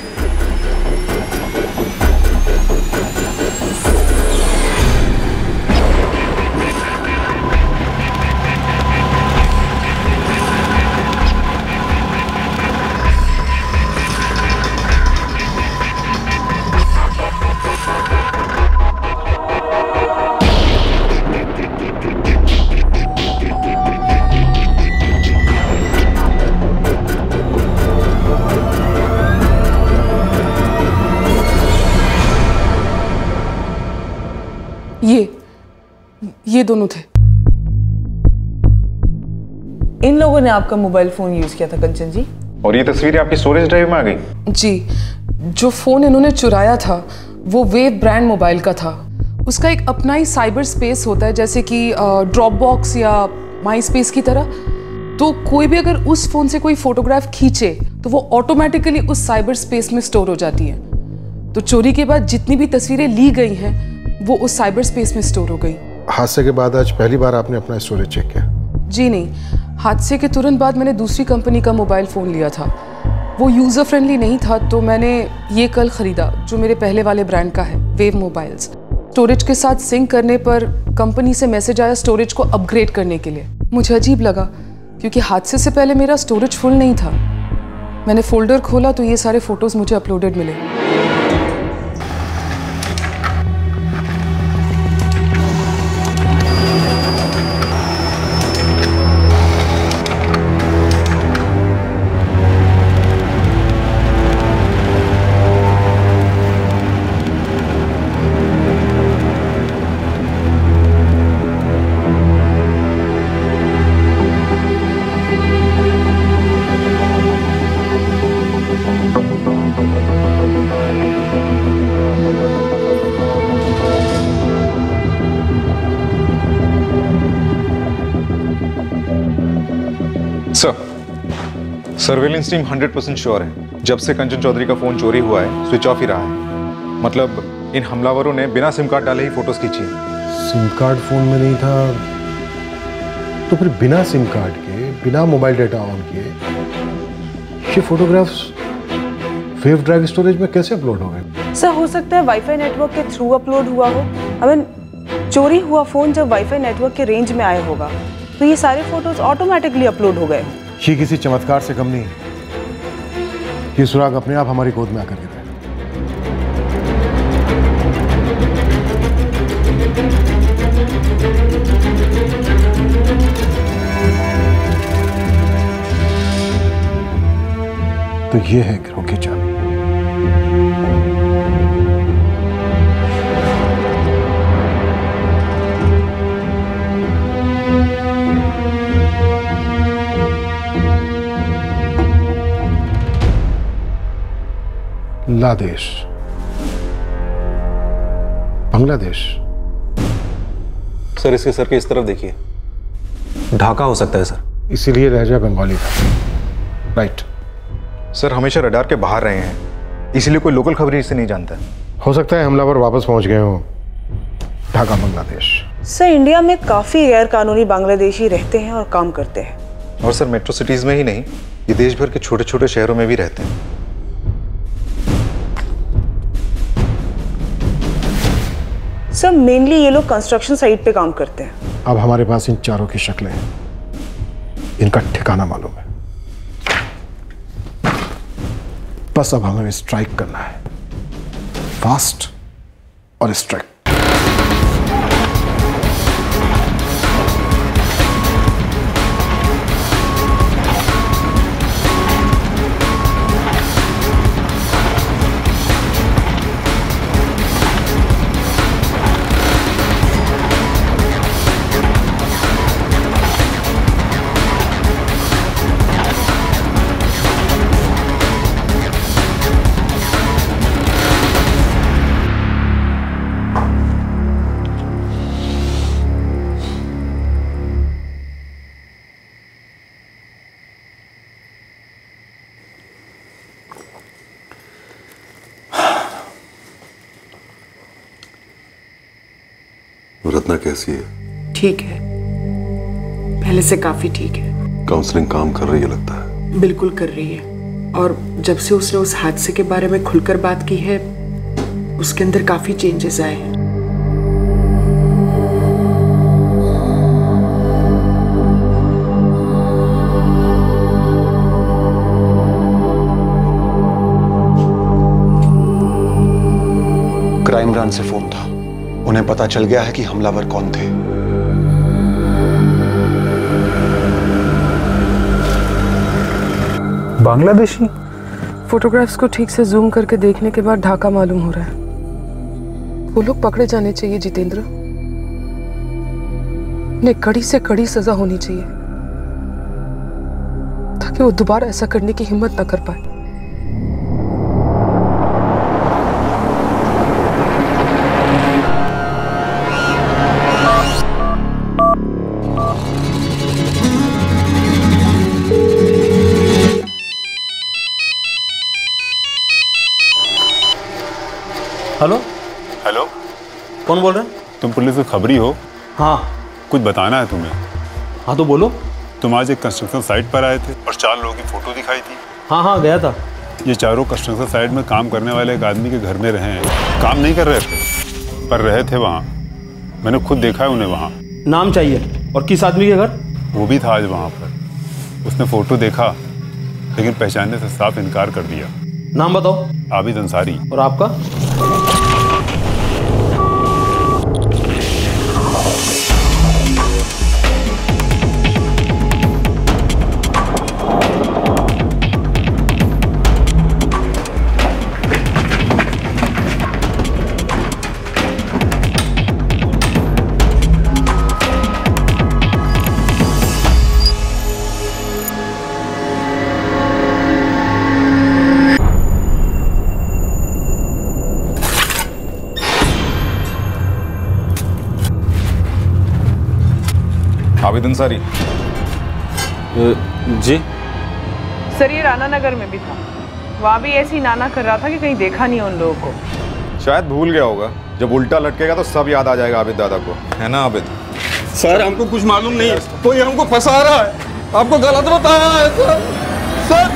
ये दोनों थे। इन लोगों ने आपका मोबाइल फोन यूज किया था कंचन जी? और ये तस्वीरें आपकी स्टोरेज ड्राइव में आ गई? जी, जो फोन इन्होंने चुराया था वो वेव ब्रांड मोबाइल का था। उसका एक अपना ही साइबर स्पेस होता है, जैसे कि ड्रॉप बॉक्स या माई स्पेस की तरह। तो कोई भी अगर उस फोन से कोई फोटोग्राफ खींचे तो वो ऑटोमेटिकली उस साइबर स्पेस में स्टोर हो जाती है। तो चोरी के बाद जितनी भी तस्वीरें ली गई हैं वो उस साइबर स्पेस में स्टोर हो गई। हादसे के बाद आज पहली बार आपने अपना स्टोरेज चेक किया? जी नहीं, हादसे के तुरंत बाद मैंने दूसरी कंपनी का मोबाइल फ़ोन लिया था। वो यूज़र फ्रेंडली नहीं था, तो मैंने ये कल ख़रीदा जो मेरे पहले वाले ब्रांड का है, वेव मोबाइल्स। स्टोरेज के साथ सिंक करने पर कंपनी से मैसेज आया स्टोरेज को अपग्रेड करने के लिए। मुझे अजीब लगा क्योंकि हादसे से पहले मेरा स्टोरेज फुल नहीं था। मैंने फोल्डर खोला तो ये सारे फ़ोटोज़ मुझे अपलोडेड मिले। सर्वेलेंस टीम 100% श्योर है, जब से कंचन चौधरी का फोन चोरी हुआ है स्विच ऑफ ही रहा है। मतलब इन हमलावरों ने बिना सिम कार्ड डाले ही फोटोज खींची। सिम कार्ड फोन में नहीं था तो फिर बिना सिम कार्ड के, बिना मोबाइल डेटा ऑन किए ये फोटोग्राफ्स वेव ड्राइव स्टोरेज में कैसे अपलोड हो गए? सर, हो सकता है वाईफाई नेटवर्क के थ्रू अपलोड हुआ हो। चोरी हुआ फोन जब वाईफाई नेटवर्क के रेंज में आया होगा तो ये सारे फोटोज ऑटोमेटिकली अपलोड हो गए। ये किसी चमत्कार से कम नहीं है। ये सुराग अपने आप हमारी गोद में आकर गिरा। तो ये है गिरोह की चाबी। लादेश, बांग्लादेश। सर, इसके सर के इस तरफ देखिए, ढाका हो सकता है सर। इसीलिए लहजा बंगाली था। राइट सर, हमेशा रडार के बाहर रहे हैं, इसलिए कोई लोकल खबर इसे नहीं जानता। हो सकता है हमलावर वापस पहुंच गए हो ढाका, बांग्लादेश। सर, इंडिया में काफी गैर कानूनी बांग्लादेशी रहते हैं और काम करते हैं। और सर, मेट्रो सिटीज में ही नहीं, ये देश भर के छोटे छोटे शहरों में भी रहते हैं। सर, मेनली ये लोग कंस्ट्रक्शन साइट पे काम करते हैं। अब हमारे पास इन चारों की शक्लें हैं, इनका ठिकाना मालूम है। बस अब हमें स्ट्राइक करना है, फास्ट और स्ट्राइक। रत्ना कैसी है? ठीक है, पहले से काफी ठीक है। काउंसलिंग काम कर रही है लगता है। बिल्कुल कर रही है, और जब से उसने उस हादसे के बारे में खुलकर बात की है उसके अंदर काफी चेंजेस आए हैं। क्राइम ब्रांच से फोन था, उन्हें पता चल गया है कि हमलावर कौन थे। बांग्लादेशी? फोटोग्राफ्स को ठीक से जूम करके देखने के बाद ढाका मालूम हो रहा है। वो लोग पकड़े जाने चाहिए जितेंद्र, उन्हें कड़ी से कड़ी सजा होनी चाहिए ताकि कि वो दोबारा ऐसा करने की हिम्मत ना कर पाए। हेलो हेलो, कौन बोल रहे हैं? तुम पुलिस से खबरी हो? हाँ। कुछ बताना है तुम्हें। हाँ तो बोलो। तुम आज एक कंस्ट्रक्शन साइट पर आए थे और 4 लोगों की फोटो दिखाई थी। हाँ गया था। ये चारों कंस्ट्रक्शन साइट में काम करने वाले एक आदमी के घर में रहे हैं। काम नहीं कर रहे थे पर रहे थे वहाँ। मैंने खुद देखा है उन्हें वहाँ। नाम चाहिए। और किस आदमी के घर? वो भी था आज वहाँ पर। उसने फोटो देखा लेकिन पहचानने से साफ इनकार कर दिया। नाम बताओ। आबिद अंसारी। और आपका? आबिद अंसारी। जी सर, ये राणा नगर में भी था। वहाँ भी ऐसी नाना कर रहा था कि कहीं देखा नहीं उन लोगों को। शायद भूल गया होगा। जब उल्टा लटकेगा तो सब याद आ जाएगा आबिद दादा को, है ना आबिद? सर हमको कुछ मालूम नहीं है, कोई हमको फंसा रहा है, आपको गलत बताया है सर।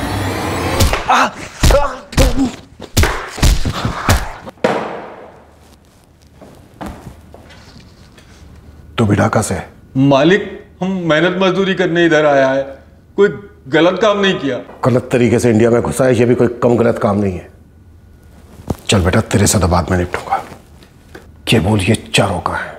तू भी ढाका से? मालिक, हम मेहनत मजदूरी करने इधर आया है, कोई गलत काम नहीं किया। गलत तरीके से इंडिया में घुसा है, ये भी कोई कम गलत काम नहीं है। चल बेटा, तेरे से तो बाद में निपटूंगा। ये बोल, ये चारों का है?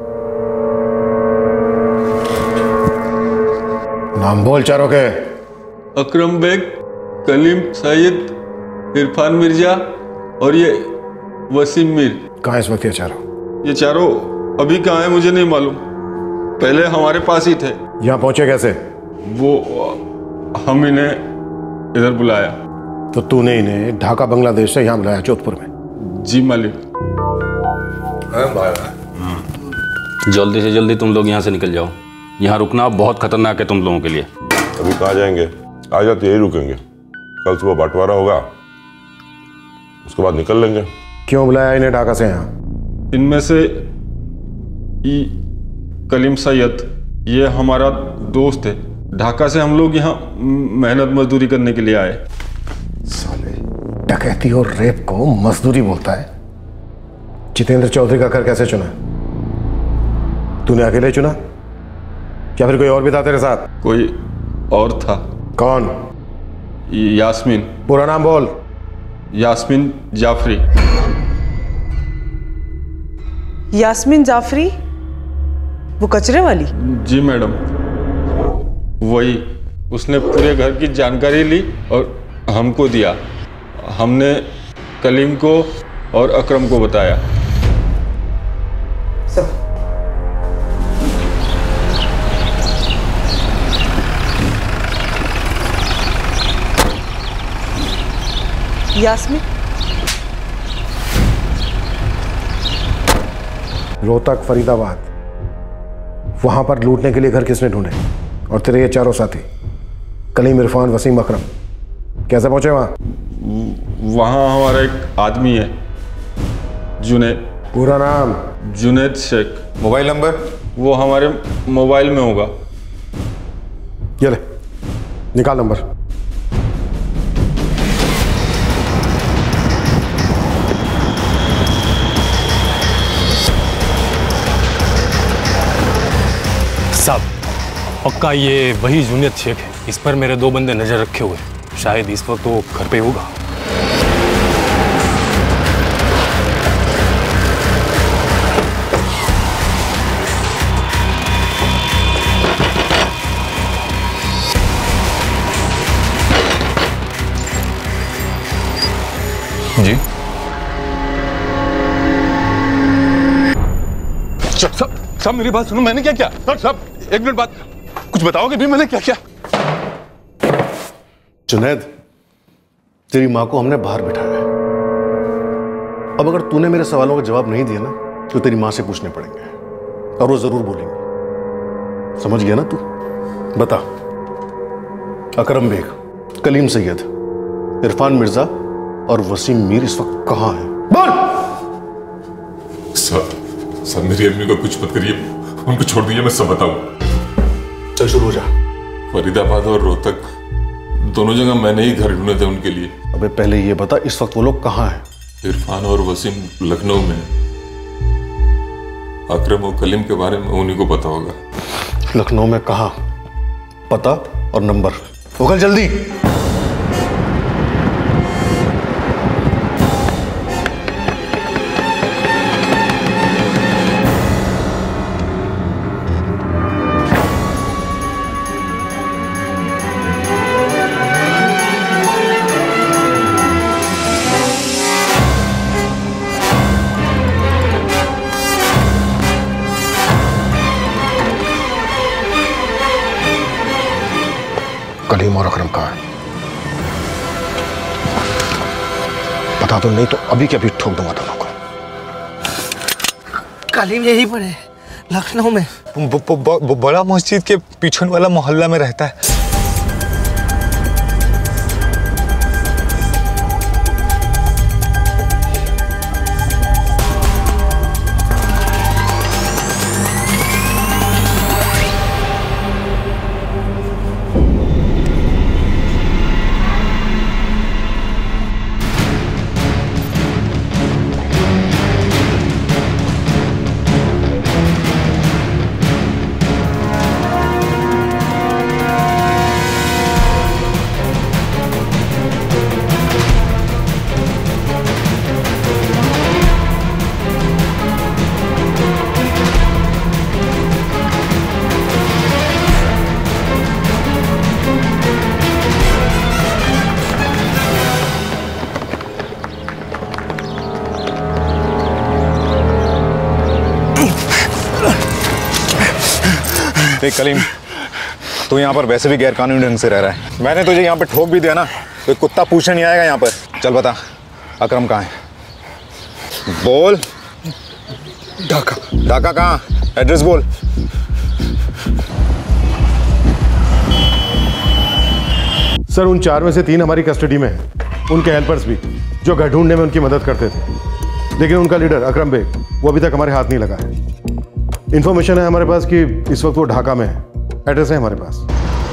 नाम बोल चारों के। अकरम बेग, कलीम सैयद, इरफान मिर्जा और ये वसीम मीर। कहाँ इस वक्त ये चारों? ये चारों अभी कहाँ है मुझे नहीं मालूम, पहले हमारे पास ही थे। यहाँ पहुंचे कैसे? वो हम इन्हें इधर बुलाया। तो तूने इन्हें ढाका बांग्लादेश से यहाँ बुलाया जोधपुर में? जी मालिक। जल्दी से जल्दी तुम लोग यहाँ से निकल जाओ। यहाँ रुकना बहुत खतरनाक है तुम लोगों के लिए। अभी कहाँ जाएंगे? आज रात यही रुकेंगे, कल सुबह बंटवारा होगा, उसके बाद निकल लेंगे। क्यों बुलाया इन्हें ढाका से यहाँ? इनमें से कलीम सैयद, ये हमारा दोस्त है। ढाका से हम लोग यहाँ मेहनत मजदूरी करने के लिए आए। साले, डकैती और रेप को मजदूरी बोलता है। जितेंद्र चौधरी का घर कैसे चुना? तूने अकेले चुना या फिर कोई और भी था तेरे साथ? कोई और था। कौन? यास्मीन। पूरा नाम बोल। यास्मीन जाफरी। यास्मीन जाफरी, वो कचरे वाली? जी मैडम, वही। उसने पूरे घर की जानकारी ली और हमको दिया। हमने कलीम को और अकरम को बताया। यास्मीन? रोहतक, फरीदाबाद, वहां पर लूटने के लिए घर किसने ढूंढे? और तेरे ये चारों साथी कलीम, इरफान, वसीम, अकरम कैसे पहुंचे वहां? वहां हमारा एक आदमी है, जुनैद। पूरा नाम? जुनैद शेख। Mobile number? वो हमारे मोबाइल में होगा। ये ले, निकाल नंबर। साहब, पक्का ये वही जुनैद शेख है। इस पर मेरे 2 बंदे नजर रखे हुए। शायद इस वक्त वो घर पे होगा। जी सब मेरी बात सुनो, मैंने क्या किया? सब एक मिनट बात, कुछ बताओगे भी मैंने क्या किया? जुनैद, तेरी माँ को हमने बाहर बिठाया है। अब अगर तूने मेरे सवालों का जवाब नहीं दिया ना तो तेरी माँ से पूछने पड़ेंगे और वो जरूर बोलेंगे। समझ गया ना तू? बता, अकरम बेग, कलीम सैयद, इरफान मिर्जा और वसीम मीर इस वक्त कहां हैं? बोल। सर मेरी अम्मी को कुछ मत करिए, उनको छोड़ दीजिए, मैं सब बताऊं। चल शुरू हो जा। फरीदाबाद और रोहतक दोनों जगह मैंने ही घर ढूंढे थे उनके लिए। अबे पहले ये बता, इस वक्त वो लोग कहां हैं? इरफान और वसीम लखनऊ में। अकरम और कलीम के बारे में उन्हीं को पता होगा। लखनऊ में कहां? पता और नंबर। उगल जल्दी। कलीम और अकरम कहां है? बता दो, नहीं तो अभी के अभी ठोक दूंगा दोनों को। कलीम यहीं पर है, लखनऊ में। बड़ा मस्जिद के पीछे वाला मोहल्ला में रहता है। देख कलीम, तू यहाँ पर वैसे भी गैर कानूनी ढंग से रह रहा है। मैंने तुझे यहाँ पर ठोक भी दिया ना, तो कुत्ता पूछने नहीं आएगा यहाँ पर। चल बता, अकरम कहाँ है? बोल। ढाका। ढाका कहाँ? एड्रेस बोल। सर, उन 4 में से 3 हमारी कस्टडी में हैं। उनके हेल्पर्स भी, जो घर ढूंढने में उनकी मदद करते थे। लेकिन उनका लीडर अकरम बेग, वो अभी तक हमारे हाथ नहीं लगा है। इंफॉर्मेशन है हमारे पास कि इस वक्त वो ढाका में है। एड्रेस है हमारे पास।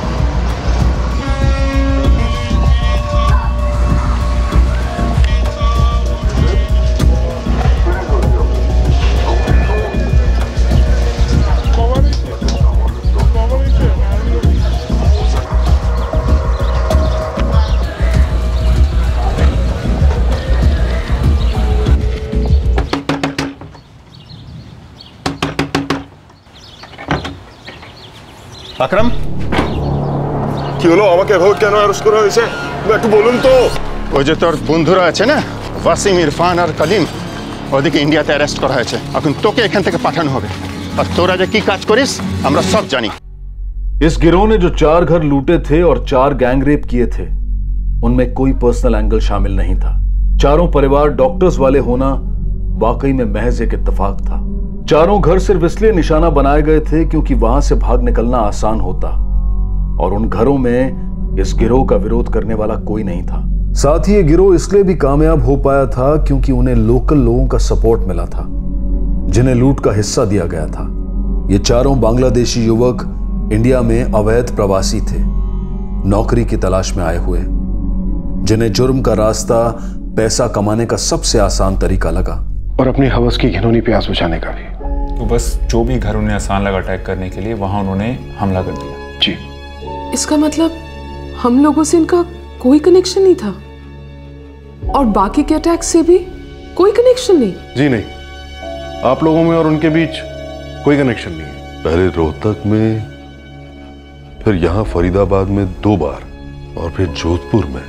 আকরাম, কি হলো? আমাকে এভাবে কেন অ্যারেস্ট করা হয়েছে? একটু বলুন তো। ওই যে তোর বন্ধুরা আছে না, ওয়াসিম, ইরফান আর কলিম, ওদেরকে ইন্ডিয়াতে অ্যারেস্ট করা হয়েছে। এখন তোকে এখান থেকে পাঠানো হবে। আর তোরা যে কি কাজ করিস আমরা সব জানি। इस गिरोह ने जो 4 घर लूटे थे और 4 गैंगरेप किए थे, उनमें कोई पर्सनल एंगल शामिल नहीं था। चारों परिवार डॉक्टर्स वाले होना वाकई में महज एक इत्तेफाक था। चारों घर सिर्फ इसलिए निशाना बनाए गए थे क्योंकि वहां से भाग निकलना आसान होता, और उन घरों में इस गिरोह का विरोध करने वाला कोई नहीं था। साथ ही ये गिरोह इसलिए भी कामयाब हो पाया था क्योंकि उन्हें लोकल लोगों का सपोर्ट मिला था, जिन्हें लूट का हिस्सा दिया गया था। ये चारों बांग्लादेशी युवक इंडिया में अवैध प्रवासी थे, नौकरी की तलाश में आए हुए, जिन्हें जुर्म का रास्ता पैसा कमाने का सबसे आसान तरीका लगा, और अपनी हवस की घिनौनी प्यास बुझाने का भी। तो बस जो भी घर उन्हें आसान लगा अटैक करने के लिए, वहां उन्होंने हमला कर दिया। जी। इसका मतलब हम लोगों से इनका कोई कनेक्शन नहीं था, और बाकी के अटैक से भी कोई कनेक्शन नहीं? जी नहीं, आप लोगों में और उनके बीच कोई कनेक्शन नहीं है। पहले रोहतक में, फिर यहां फरीदाबाद में 2 बार, और फिर जोधपुर में।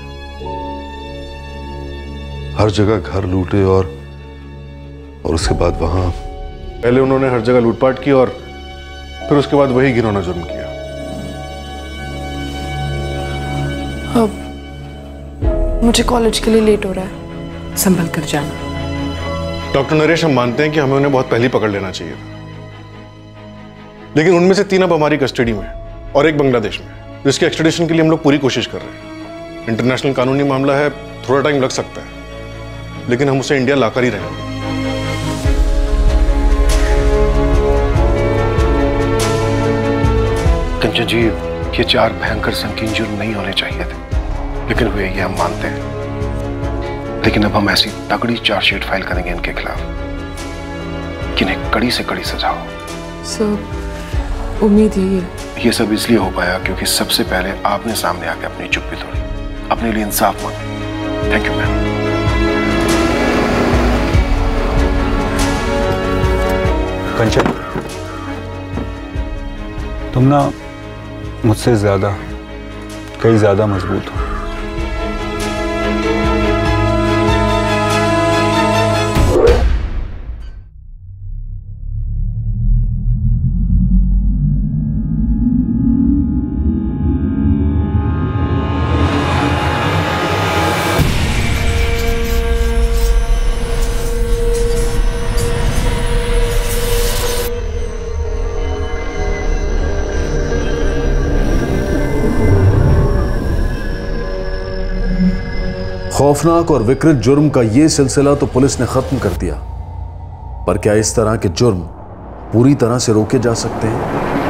हर जगह घर लूटे और उसके बाद वहां पहले उन्होंने हर जगह लूटपाट की और फिर उसके बाद वही घिनौना जुर्म किया। मुझे कॉलेज के लिए लेट हो रहा है। संभल कर जाना। डॉक्टर नरेश, हम मानते हैं कि हमें उन्हें बहुत पहले पकड़ लेना चाहिए था, लेकिन उनमें से 3 अब हमारी कस्टडी में और 1 बांग्लादेश में, जिसके एक्सट्रेडिशन के लिए हम लोग पूरी कोशिश कर रहे हैं। इंटरनेशनल कानूनी मामला है, थोड़ा टाइम लग सकता है, लेकिन हम उसे इंडिया लाकर ही रहेंगे। कंचन जी, ये 4 भयंकर संकीर्ण जुर्म नहीं होने चाहिए थे, लेकिन हुए, ये हम मानते हैं। लेकिन अब हम ऐसी तगड़ी चार्जशीट फाइल करेंगे इनके खिलाफ कि इन्हें कड़ी से कड़ी सजा हो। सर, उम्मीद यही है। ये सब इसलिए हो पाया क्योंकि सबसे पहले आपने सामने आके अपनी चुप्पी तोड़ी, अपने लिए इंसाफ मांगा। Thank you ma'am. कंचन, तुम ना मुझसे ज्यादा, कई ज्यादा मजबूत हो। खौफनाक और विकृत जुर्म का यह सिलसिला तो पुलिस ने खत्म कर दिया, पर क्या इस तरह के जुर्म पूरी तरह से रोके जा सकते हैं?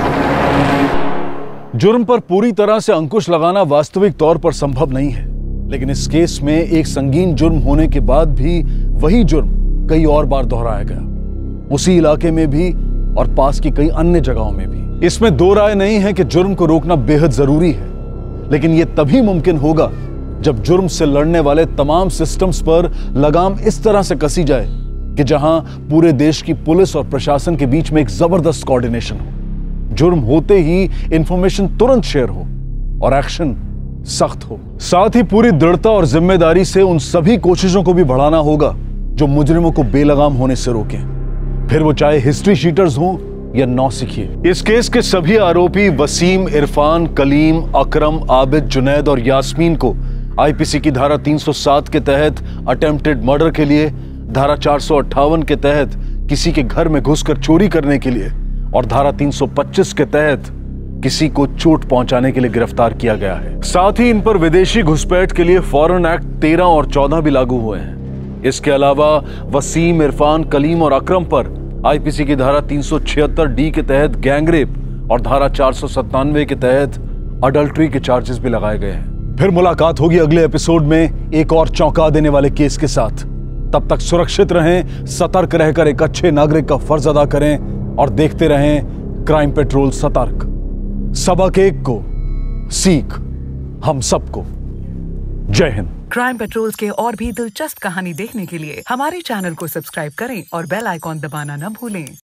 जुर्म पर पूरी तरह से अंकुश लगाना वास्तविक तौर पर संभव नहीं है, लेकिन इस केस में एक संगीन जुर्म होने के बाद भी वही जुर्म कई और बार दोहराया गया, उसी इलाके में भी और पास की कई अन्य जगहों में भी। इसमें दो राय नहीं है कि जुर्म को रोकना बेहद जरूरी है, लेकिन यह तभी मुमकिन होगा जब जुर्म से लड़ने वाले तमाम सिस्टम्स पर लगाम इस तरह से कसी जाए कि जहां पूरे देश की पुलिस और प्रशासन के बीच में एक जबरदस्त कोऑर्डिनेशन हो, जुर्म होते ही इंफॉर्मेशन तुरंत शेयर हो और एक्शन सख्त हो। साथ ही पूरी दृढ़ता और जिम्मेदारी से उन सभी कोशिशों को भी बढ़ाना होगा जो मुजरिमों को बेलगाम होने से रोकें, फिर वो चाहे हिस्ट्री शीटर्स हों या नौसिखिए। इस केस के सभी आरोपी वसीम, इरफान, कलीम, अकरम, आबिद, जुनैद और यास्मीन को आईपीसी की धारा 307 के तहत अटेम्प्टेड मर्डर के लिए, धारा 458 के तहत किसी के घर में घुसकर चोरी करने के लिए और धारा 325 के तहत किसी को चोट पहुंचाने के लिए गिरफ्तार किया गया है। साथ ही इन पर विदेशी घुसपैठ के लिए फॉरेन एक्ट 13 और 14 भी लागू हुए हैं। इसके अलावा वसीम, इरफान, कलीम और अकरम पर आईपीसी की धारा 376D के तहत गैंगरेप और धारा 497 के तहत अडल्ट्री के चार्जेस भी लगाए गए हैं। फिर मुलाकात होगी अगले एपिसोड में एक और चौंका देने वाले केस के साथ। तब तक सुरक्षित रहें, सतर्क रहकर एक अच्छे नागरिक का फर्ज अदा करें और देखते रहें क्राइम पेट्रोल सतर्क। सबक एक को सीख हम सबको। जय हिंद। क्राइम पेट्रोल के और भी दिलचस्प कहानी देखने के लिए हमारे चैनल को सब्सक्राइब करें और बेल आइकॉन दबाना न भूलें।